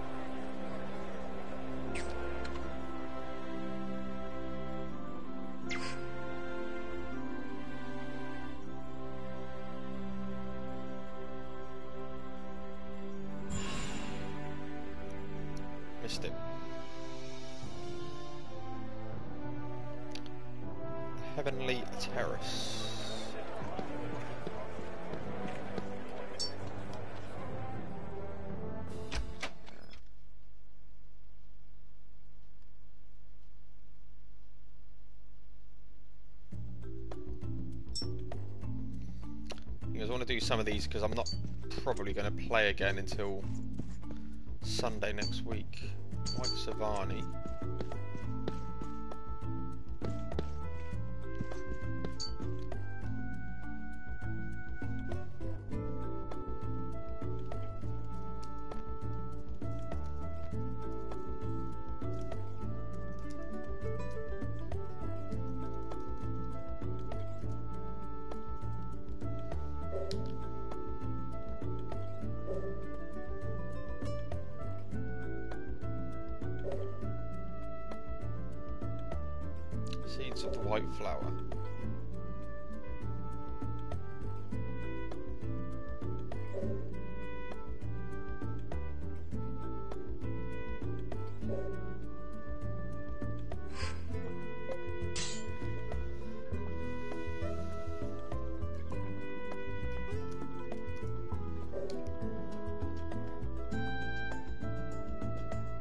Missed it. Heavenly Terrace. I want to do some of these because I'm not probably going to play again until Sunday next week. White Savani. Seeds of the white flower.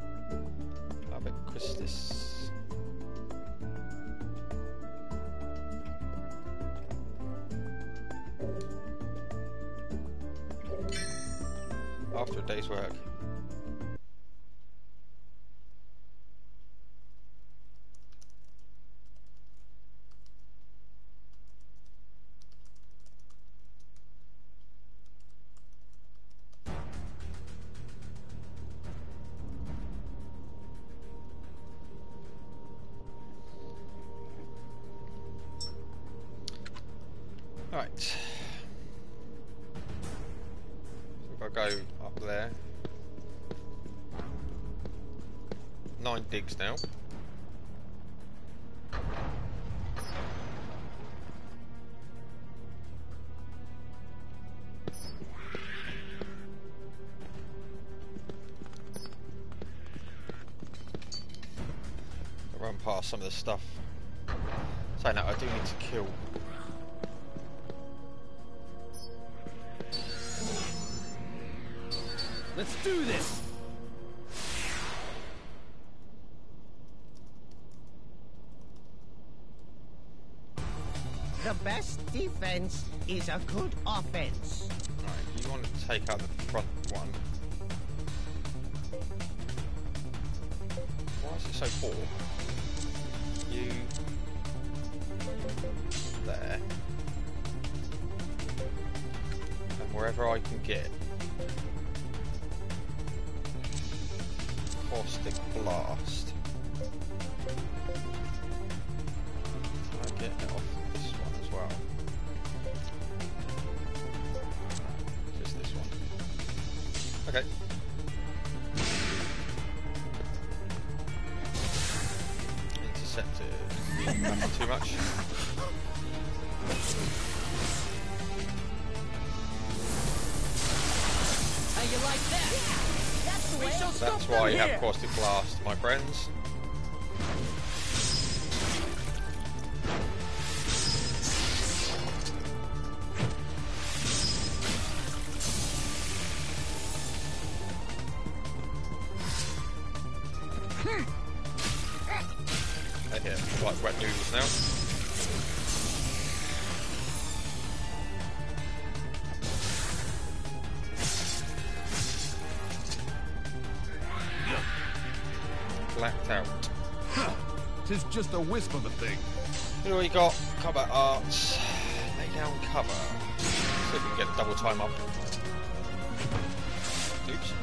Love it, Christus. after a day's work. Right. So if I go up there. Nine digs now. I'll run past some of the stuff. Saying that, I do need to kill. Let's do this! The best defense is a good offense. Right, you want to take out the front one. Why is it so poor? You... there. And wherever I can get. Caustic blast. Can I get it off this one as well? Just this one. Okay. Intercepted. Nothing too much. How you like that? Yeah, that's the way. That's why you have caustic blast, my friends. They're here, like wet noodles now. Blacked out. Tis just a wisp of a thing. Here we got combat arts. Lay down cover. See if we can get double time up. Oops.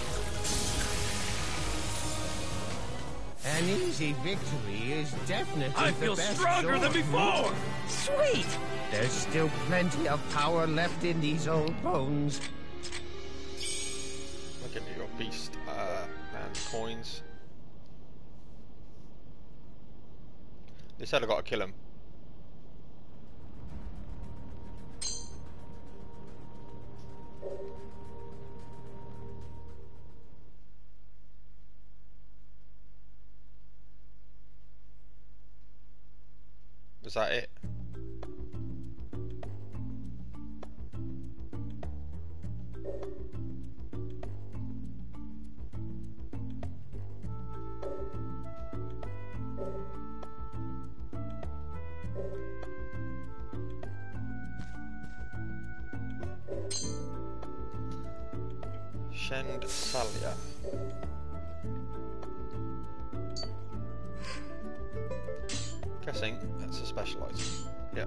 An easy victory is definitely I the feel best stronger than sword. before! Sweet! There's still plenty of power left in these old bones. Look at me, got beast uh, and coins. They said I gotta kill him. Was that it? Shend Salia. Guessing that's a special item. Yep.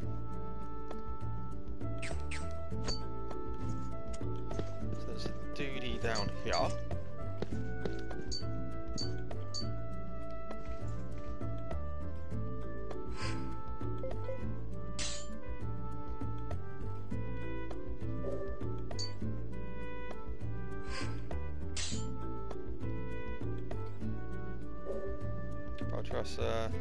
So there's a duty down here. Uh,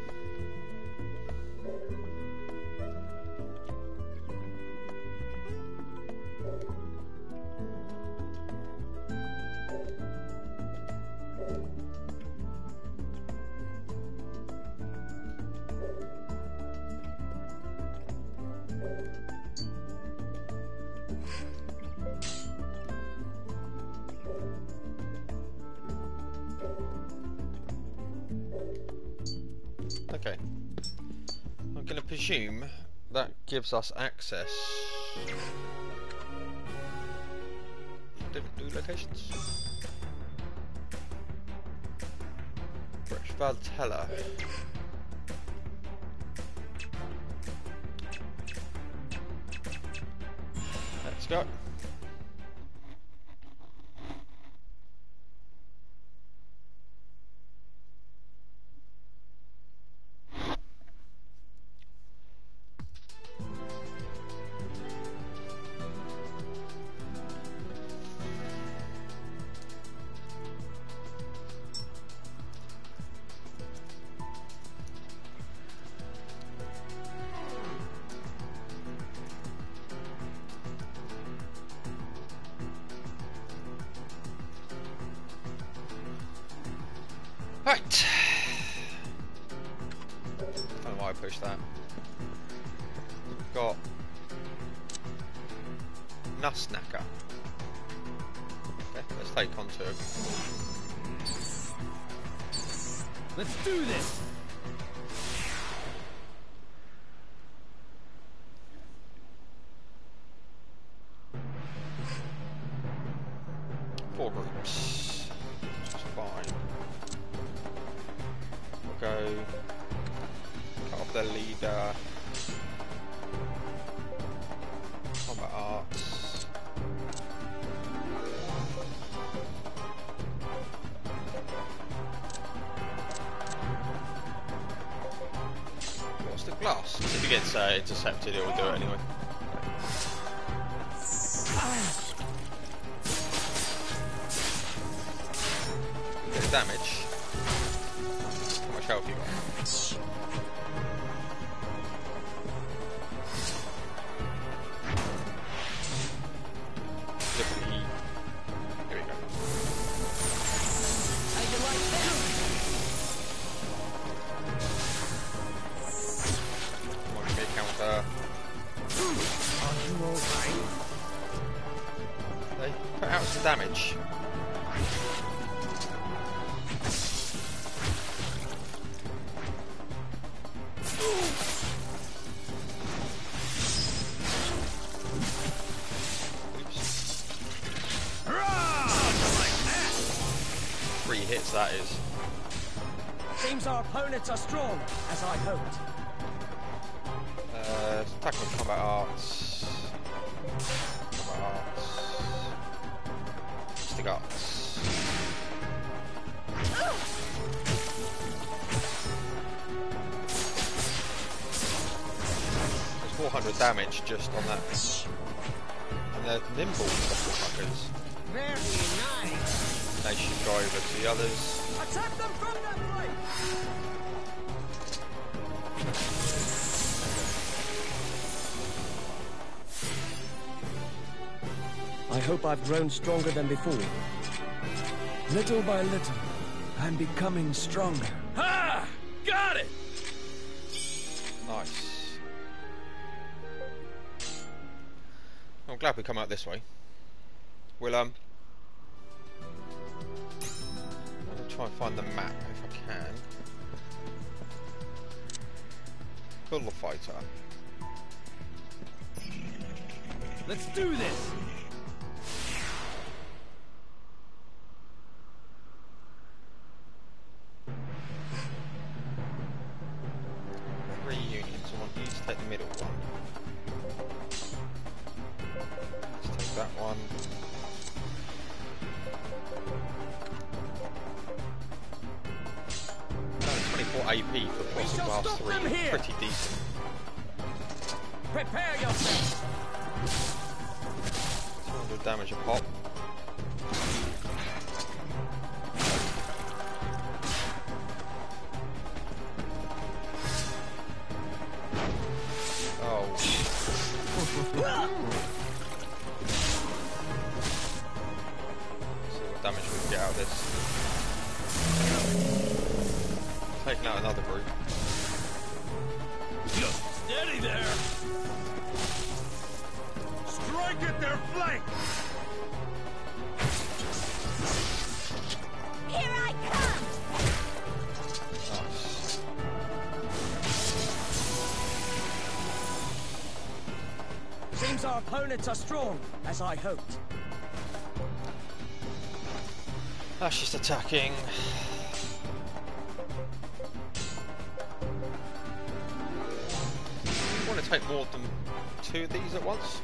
Okay. I'm going to presume that gives us access. different new locations. British Valtella. Let's go. Right. I don't know why I pushed that. We've got Nusnacker. Okay, let's take on to him. Let's do this. Four groups. That's fine. We'll go cut off their leader. Combat arts. What's the glass? If it gets uh, intercepted, it will do it anyway. Get damage. How much health you got? Flippy. Here we go. One big counter. Are you alright? They put out some damage. Three hits, that is. Seems our opponents are strong, as I hoped. Uh, attack with combat arts. Combat arts. Stick arts. There's four hundred damage just on that. And they're nimble, motherfuckers. Very nice. They should go over to the others. Attack them from that way! I hope I've grown stronger than before. Little by little, I'm becoming stronger. Ha! Got it. Nice. I'm glad we come out this way. We'll um I'll try and find the map if I can. Bull fighter. Let's do this. Three unions. I want you to take the middle one. Let's take that one. twenty-four A P for plus shall class stop them three. here. Pretty decent. Prepare yourself! two hundred damage a pop. Oh. See what damage we can get out of this. Taking out another group. Steady there. Strike at their flank. Here I come! Nice. Seems our opponents are strong, as I hoped. That's just attacking. I want to take more than two of these at once.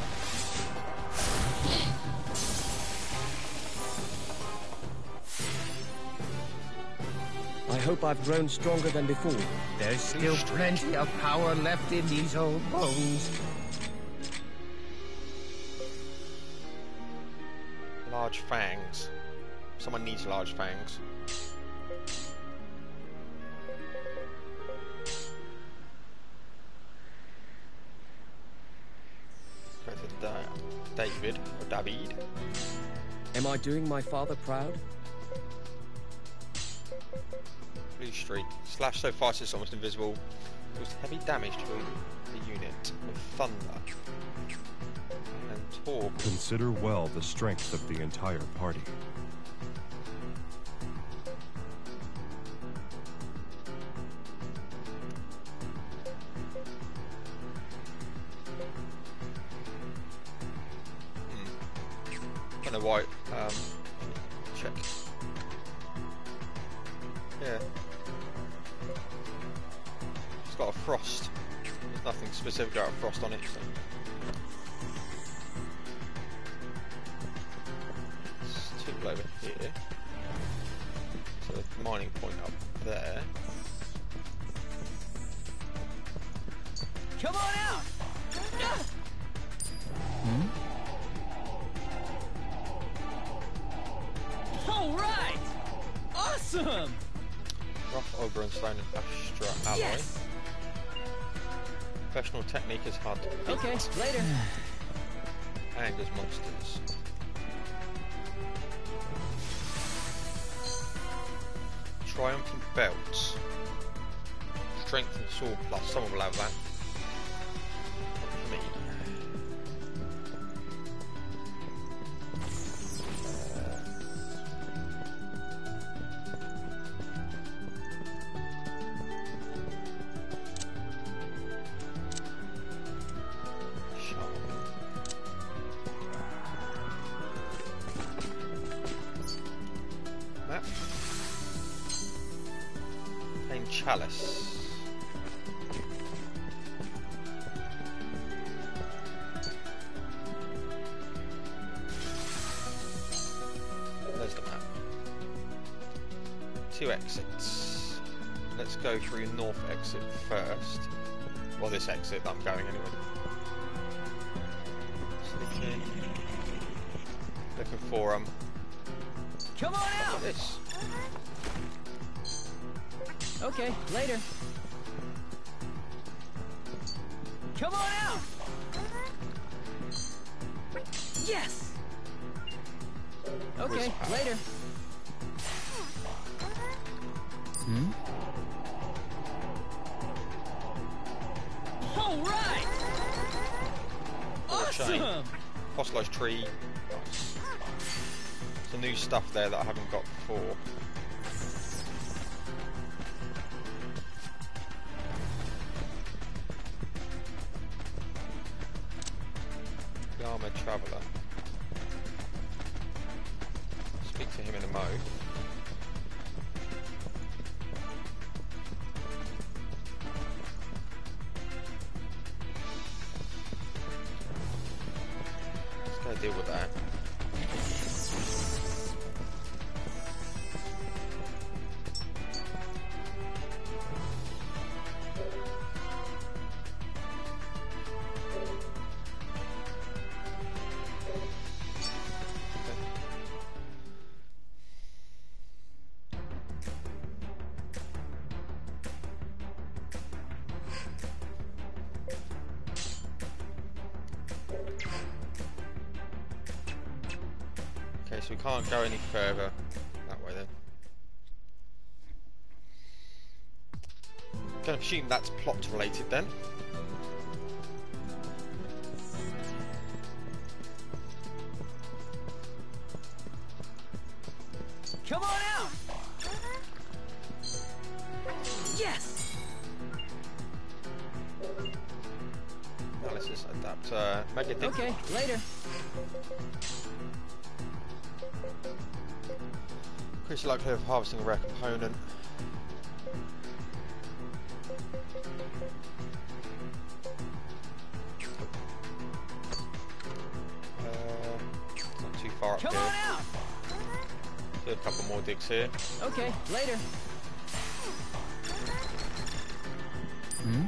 I hope I've grown stronger than before. There's still plenty of power left in these old bones. Large fangs. Someone needs large fangs. Go to Da- David or David. Am I doing my father proud? Blue streak. Slash so fast it's almost invisible. Causes heavy damage to the unit with thunder. And torque. Consider well the strength of the entire party. Hmm. I don't know why. Um, check. Yeah. It's got a frost. There's nothing specific about a frost on it. So. Let's tip over here. So the mining point up there. Come on out! Hmm? All right! Awesome! Rough Ogre and Stone and Astra alloy. Yes! Professional technique is hard to beat. Okay, later. And as monsters. Triumphant belts. Strength and sword plus. Someone will have that. Not for me. Map. Plain chalice. There's the map. Two exits. Let's go through north exit first. Well, this exit that I'm going anyway. Sneak in. Looking for um. Come on out! Like this. Okay, later. Come on out! Yes! Okay, Where's later. Hmm? All right! Chain. Awesome! Fossilized tree. Nice. Some new stuff there that I haven't got before. The Armored Traveller. Speak to him in a mo. Let's go deal with that. Okay, so we can't go any further that way then. Gonna assume that's plot related then. Come on out! Yes! Analysis, adapt, uh, make it Okay, later. Increase the likelihood of harvesting a rare component. Uh, not too far up Come here. on out. Do a couple more digs here. Okay, later. Hmm?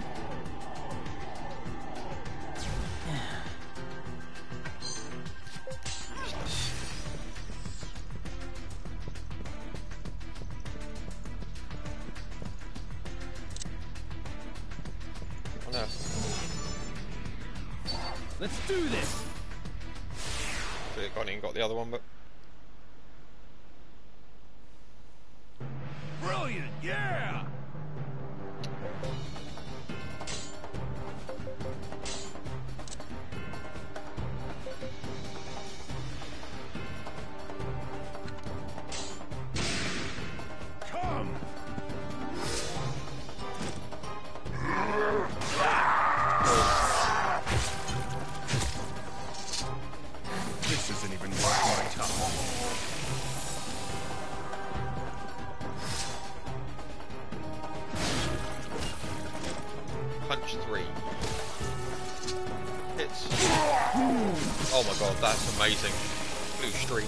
Useless. On earth. Let's do this. Could have gone in and got the other one, but Brilliant, yeah. Come. This isn't even worth my time. punch three. Hits. Oh my god, that's amazing. Blue streak.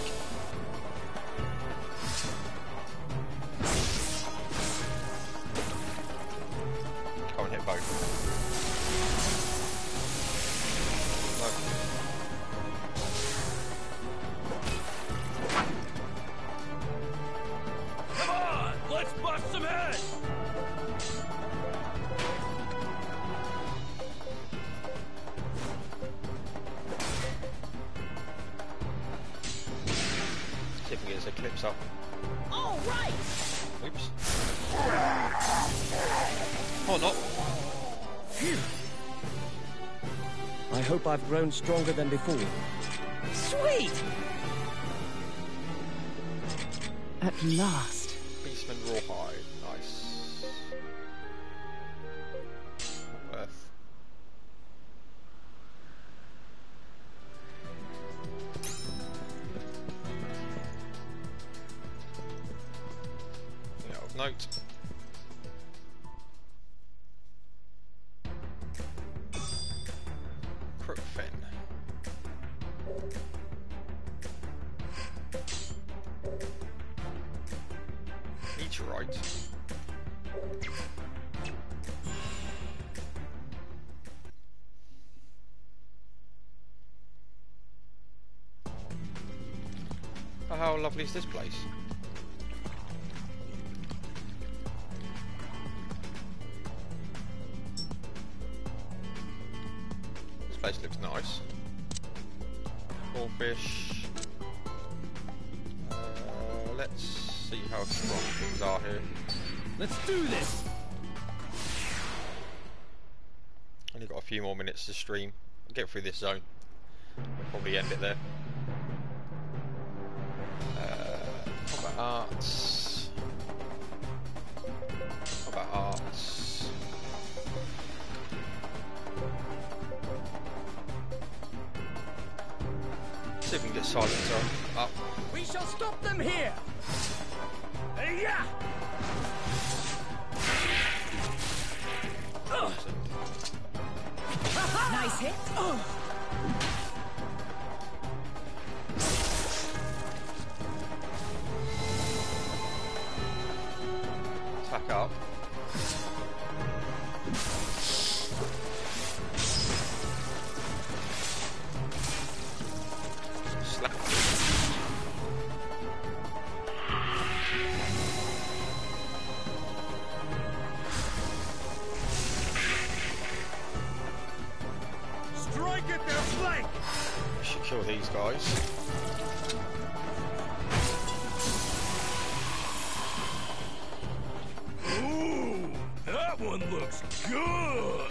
Can't hit both. No. Come on, let's bust some heads. See if we get his eclipse up. All right. Oops. Or not. I hope I've grown stronger than before. Sweet. At last. Beastman Rawhide. Nice. Not worth. Yeah, of note. Crookfin. Meteorite. Oh, how lovely is this place? This place looks nice. Goldfish. Uh, let's see how strong things are here. Let's do this. Only got a few more minutes to stream. I'll get through this zone. We'll probably end it there. Uh, combat arts. Combat arts. See if we can get silencer up. We shall stop them here. Yeah. Nice hit. Attack up. Slap. Strike at their flank. Should kill these guys. Ooh, that one looks good.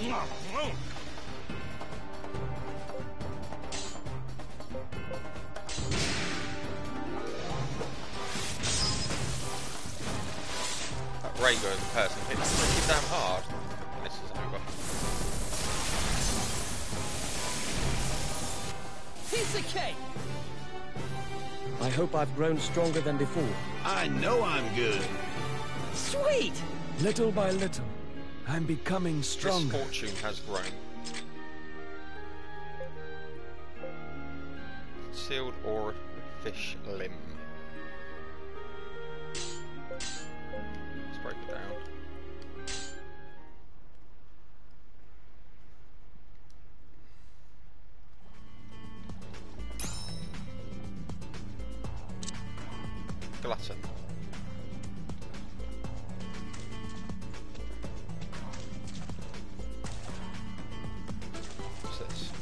That Raygo person hits pretty damn hard. And this is over. Piece of cake. I hope I've grown stronger than before. I know I'm good. Sweet! Little by little, I'm becoming stronger. This fortune has grown. Sealed or fish limb. Let's break it down. Glutton. What's this?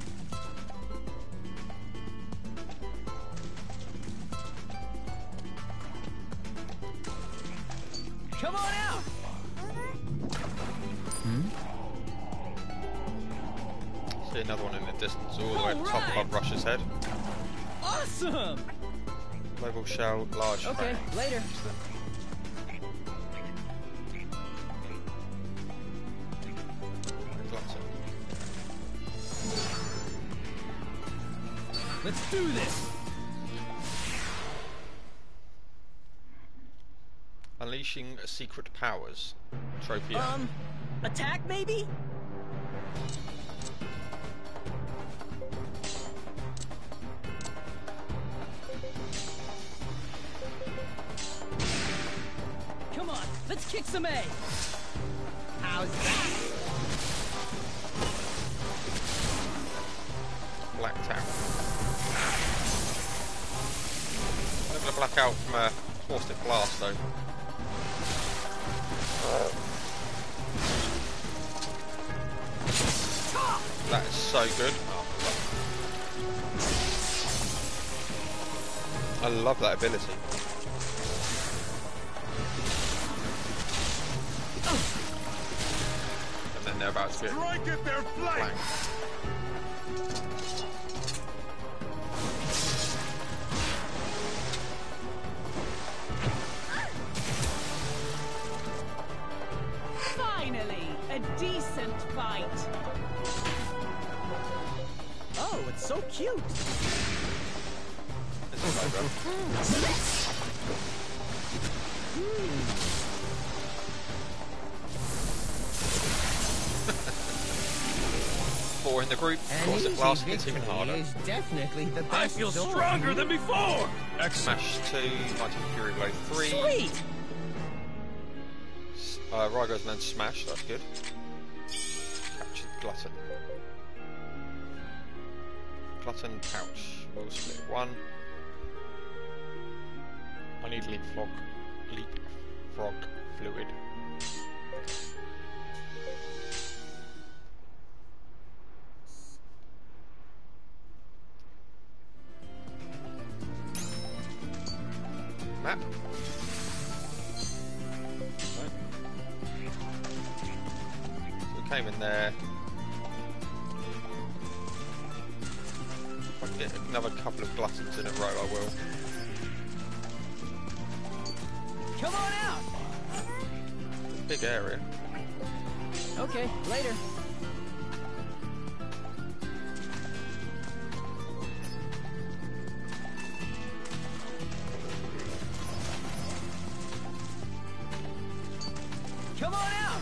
Come on out! See another one in the distance, all the way at the top above Rush's head. Awesome! Global shell, large Okay, frame. later. Glutton. Let's do this! Unleashing secret powers. Trophy. Um, attack maybe? Come on, let's kick some A! How's that? Blacked out. I'm going to black out from a caustic blast though. That is so good. Oh, I love that ability. And then they're about to get Strike at their flank! flanked. Finally, a decent fight. Oh, it's so cute! This is over. Four in the group, of An course it easy blasts gets even victory harder. is definitely the best I feel sword. stronger than before! Smash two, Mighty Fury Blow three. Sweet! S- Uh, Rygo's and then Smash, that's good. Captured Glutton. Glutton pouch. We'll split one. I need leapfrog. Leapfrog fluid. Map. Right. So we came in there. If I can get another couple of Gluttons in a row, I will. Come on out! Big area. Okay, later. Come on out!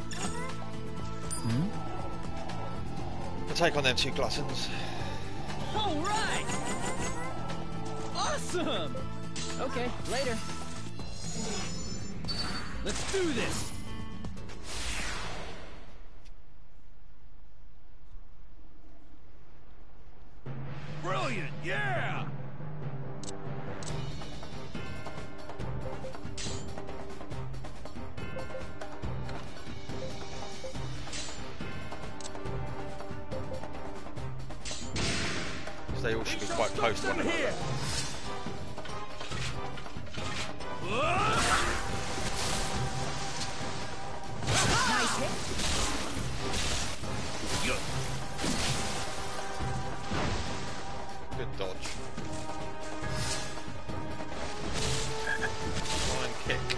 I'll take on them two Gluttons. All right! Awesome! Okay, later. Let's do this! Brilliant, yeah! So they all should be quite close to one another. Here! Nice hit. Good dodge. Flying kick.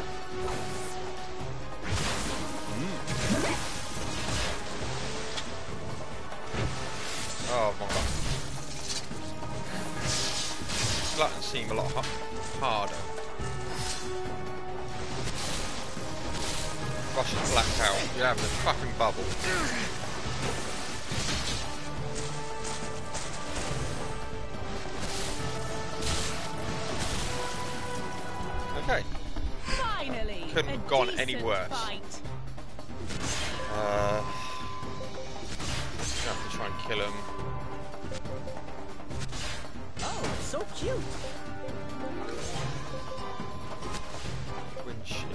Oh my god. skeletons seem a lot ha harder. Rush is blacked out. You're having a fucking bubble. Okay. Finally, Couldn't have gone any worse. Fight. Uh, have to try and kill him. Oh, so cute. Wind shear.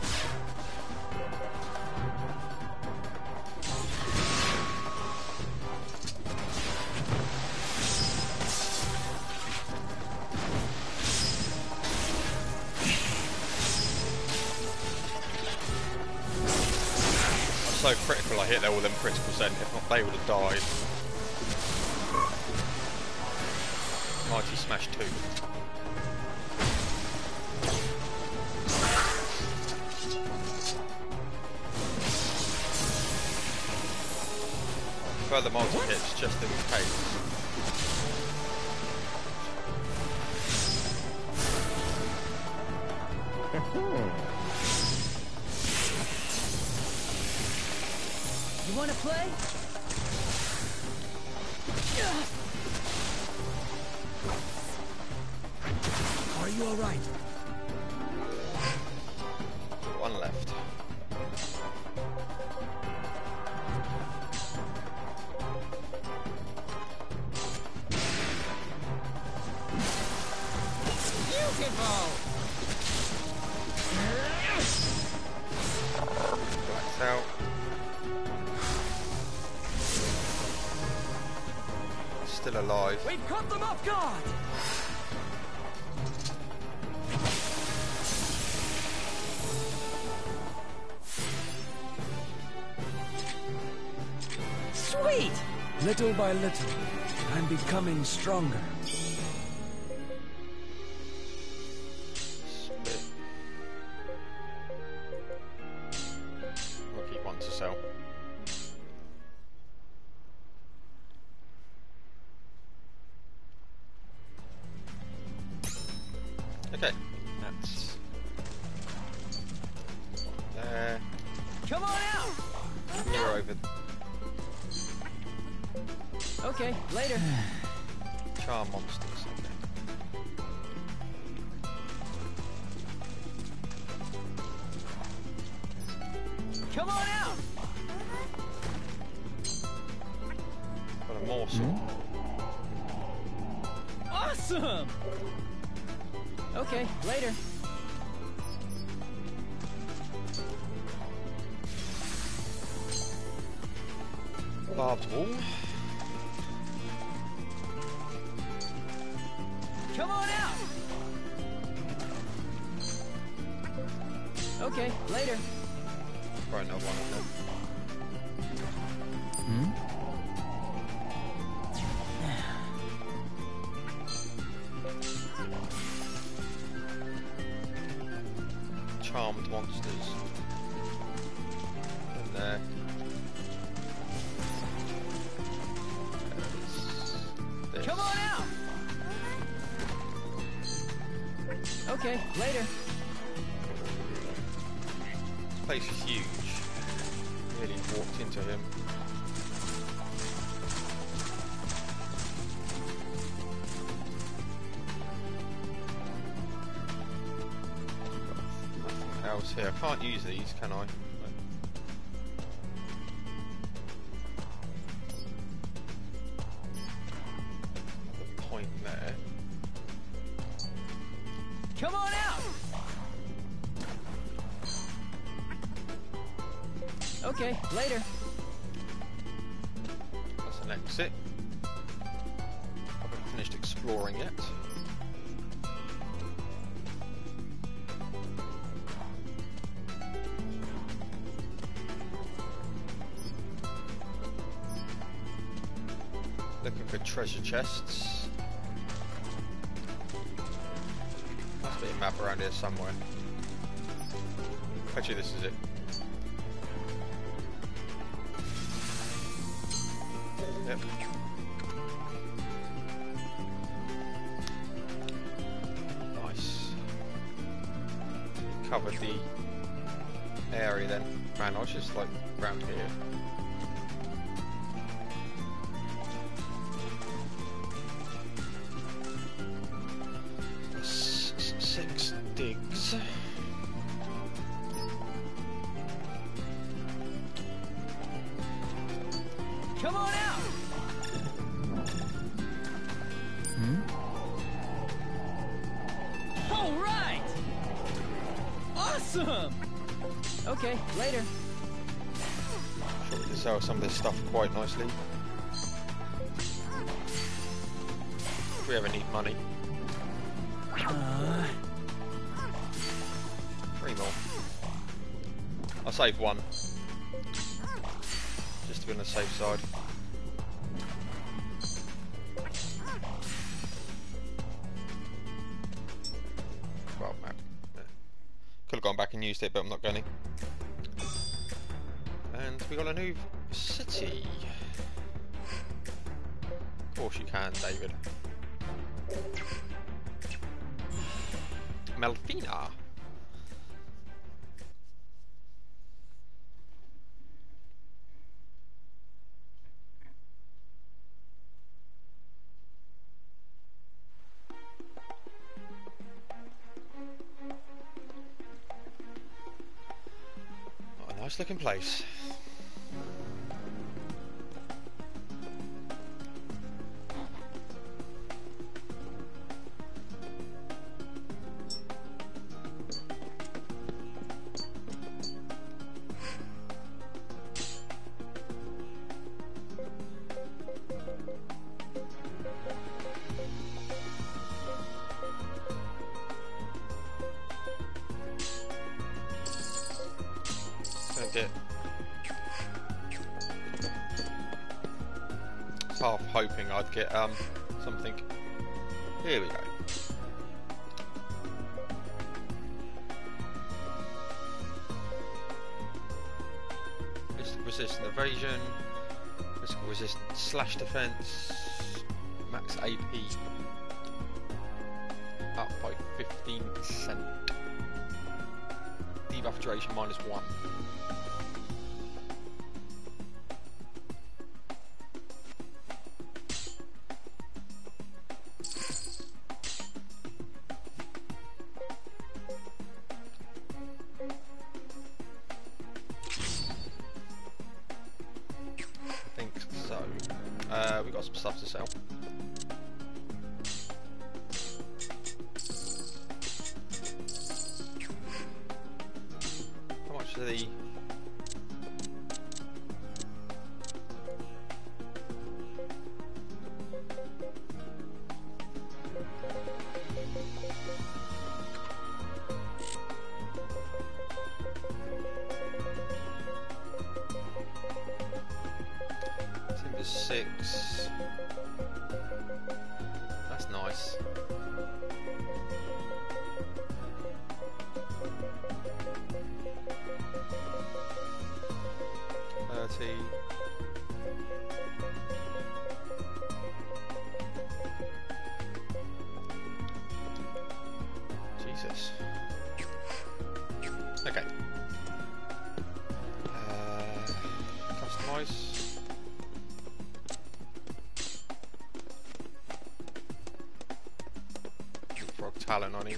So critical, I hit all them criticals then, if not they would have died. Mighty Smash two. Further multi hits just in case. You wanna play? Are you alright? One left. Beautiful! Blacks out. Still alive. We've caught them off guard! Sweet! Little by little, I'm becoming stronger. Split. We'll keep one to sell. Okay, that's there. Come on out! You're over. Okay, later. Charm monsters. Okay. Come on out! Got a morsel. Awesome! Okay, later. Barbed wool. Come on out! Okay, later. Right, no one of them. Charmed monsters. And there. There's Come on out! Okay, later. This place is huge. Really walked into him. Nothing else here. I can't use these, can I? The point there. Come on out! Okay, later. That's an exit. Haven't finished exploring yet. Looking for treasure chests. Must be a map around here somewhere. Actually, this is it. Yep. covered the area then. Man, I was just like round here. S six digs. Come on out! Hmm? All right! Awesome! Okay, later. Sure, we can sell some of this stuff quite nicely. If we ever need money. Uh... Three more. I'll save one. Just to be on the safe side. Well, map. Could have gone back and used it, but I'm not going to. And we got a new city. Of course you can, David. Melfina. Oh, a nice looking place. Get half hoping I'd get um something. Here we go. Resistant evasion, physical resistance slash defense, max A P up by fifteen percent. Debuff duration minus one. Uh, we got some stuff to sell. How much are the six? That's nice. Thirty. Jesus. Okay. Uh, customize. Talent I need.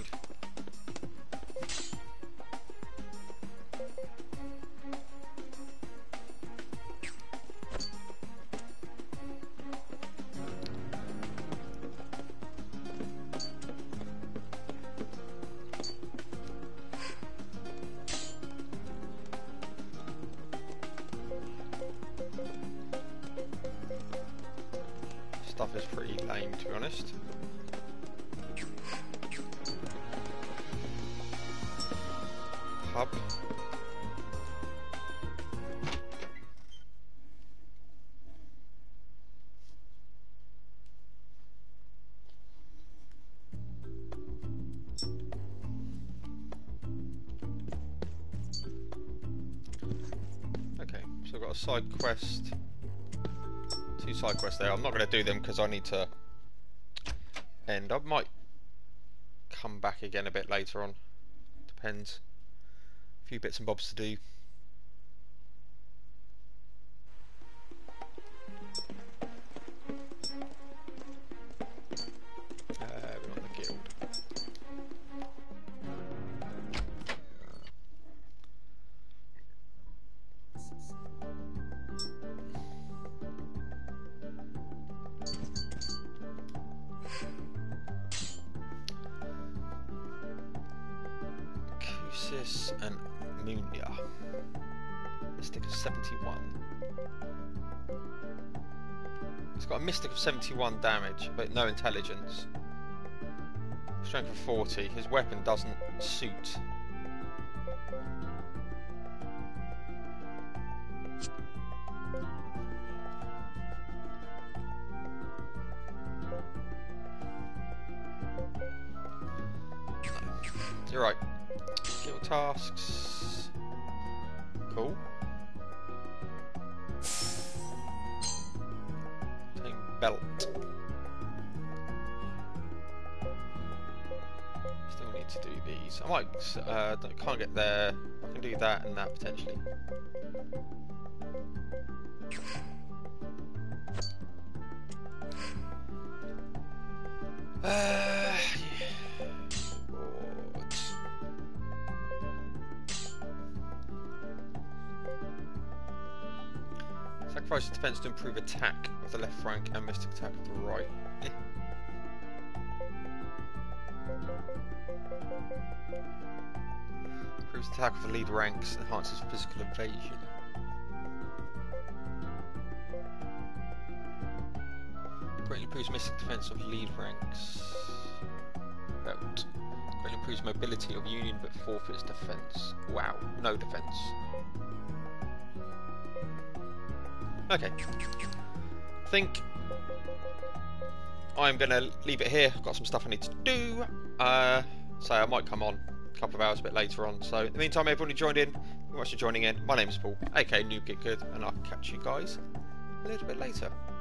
Stuff is pretty lame, to be honest. Hub. Okay, so I've got a side quest, two side quests there. I'm not going to do them because I need to end. I might come back again a bit later on, depends. A few bits and bobs to do. Uh, we're on the guild. Cusis and Munia. Mystic of seventy-one. It's got a mystic of seventy-one damage, but no intelligence. Strength of forty. His weapon doesn't suit. You're right. Guild tasks. Cool. Tame belt. Still need to do these. I might. Uh, don't- can't get there. I can do that and that potentially. Uh, yeah. Rewards. Sacrifice defense to improve attack of the left flank and mystic attack of the right. Eh. Improves attack of the lead ranks, enhances physical evasion. Greatly improves mystic defense of lead ranks. Belt. Greatly improves mobility of union but forfeits defense. Wow, no defense. Okay. I think I'm going to leave it here. I've got some stuff I need to do. Uh, so I might come on a couple of hours a bit later on. So in the meantime, everyone who joined in, thank you very much for joining in. My name is Paul, aka Noob Get Good, and I'll catch you guys a little bit later.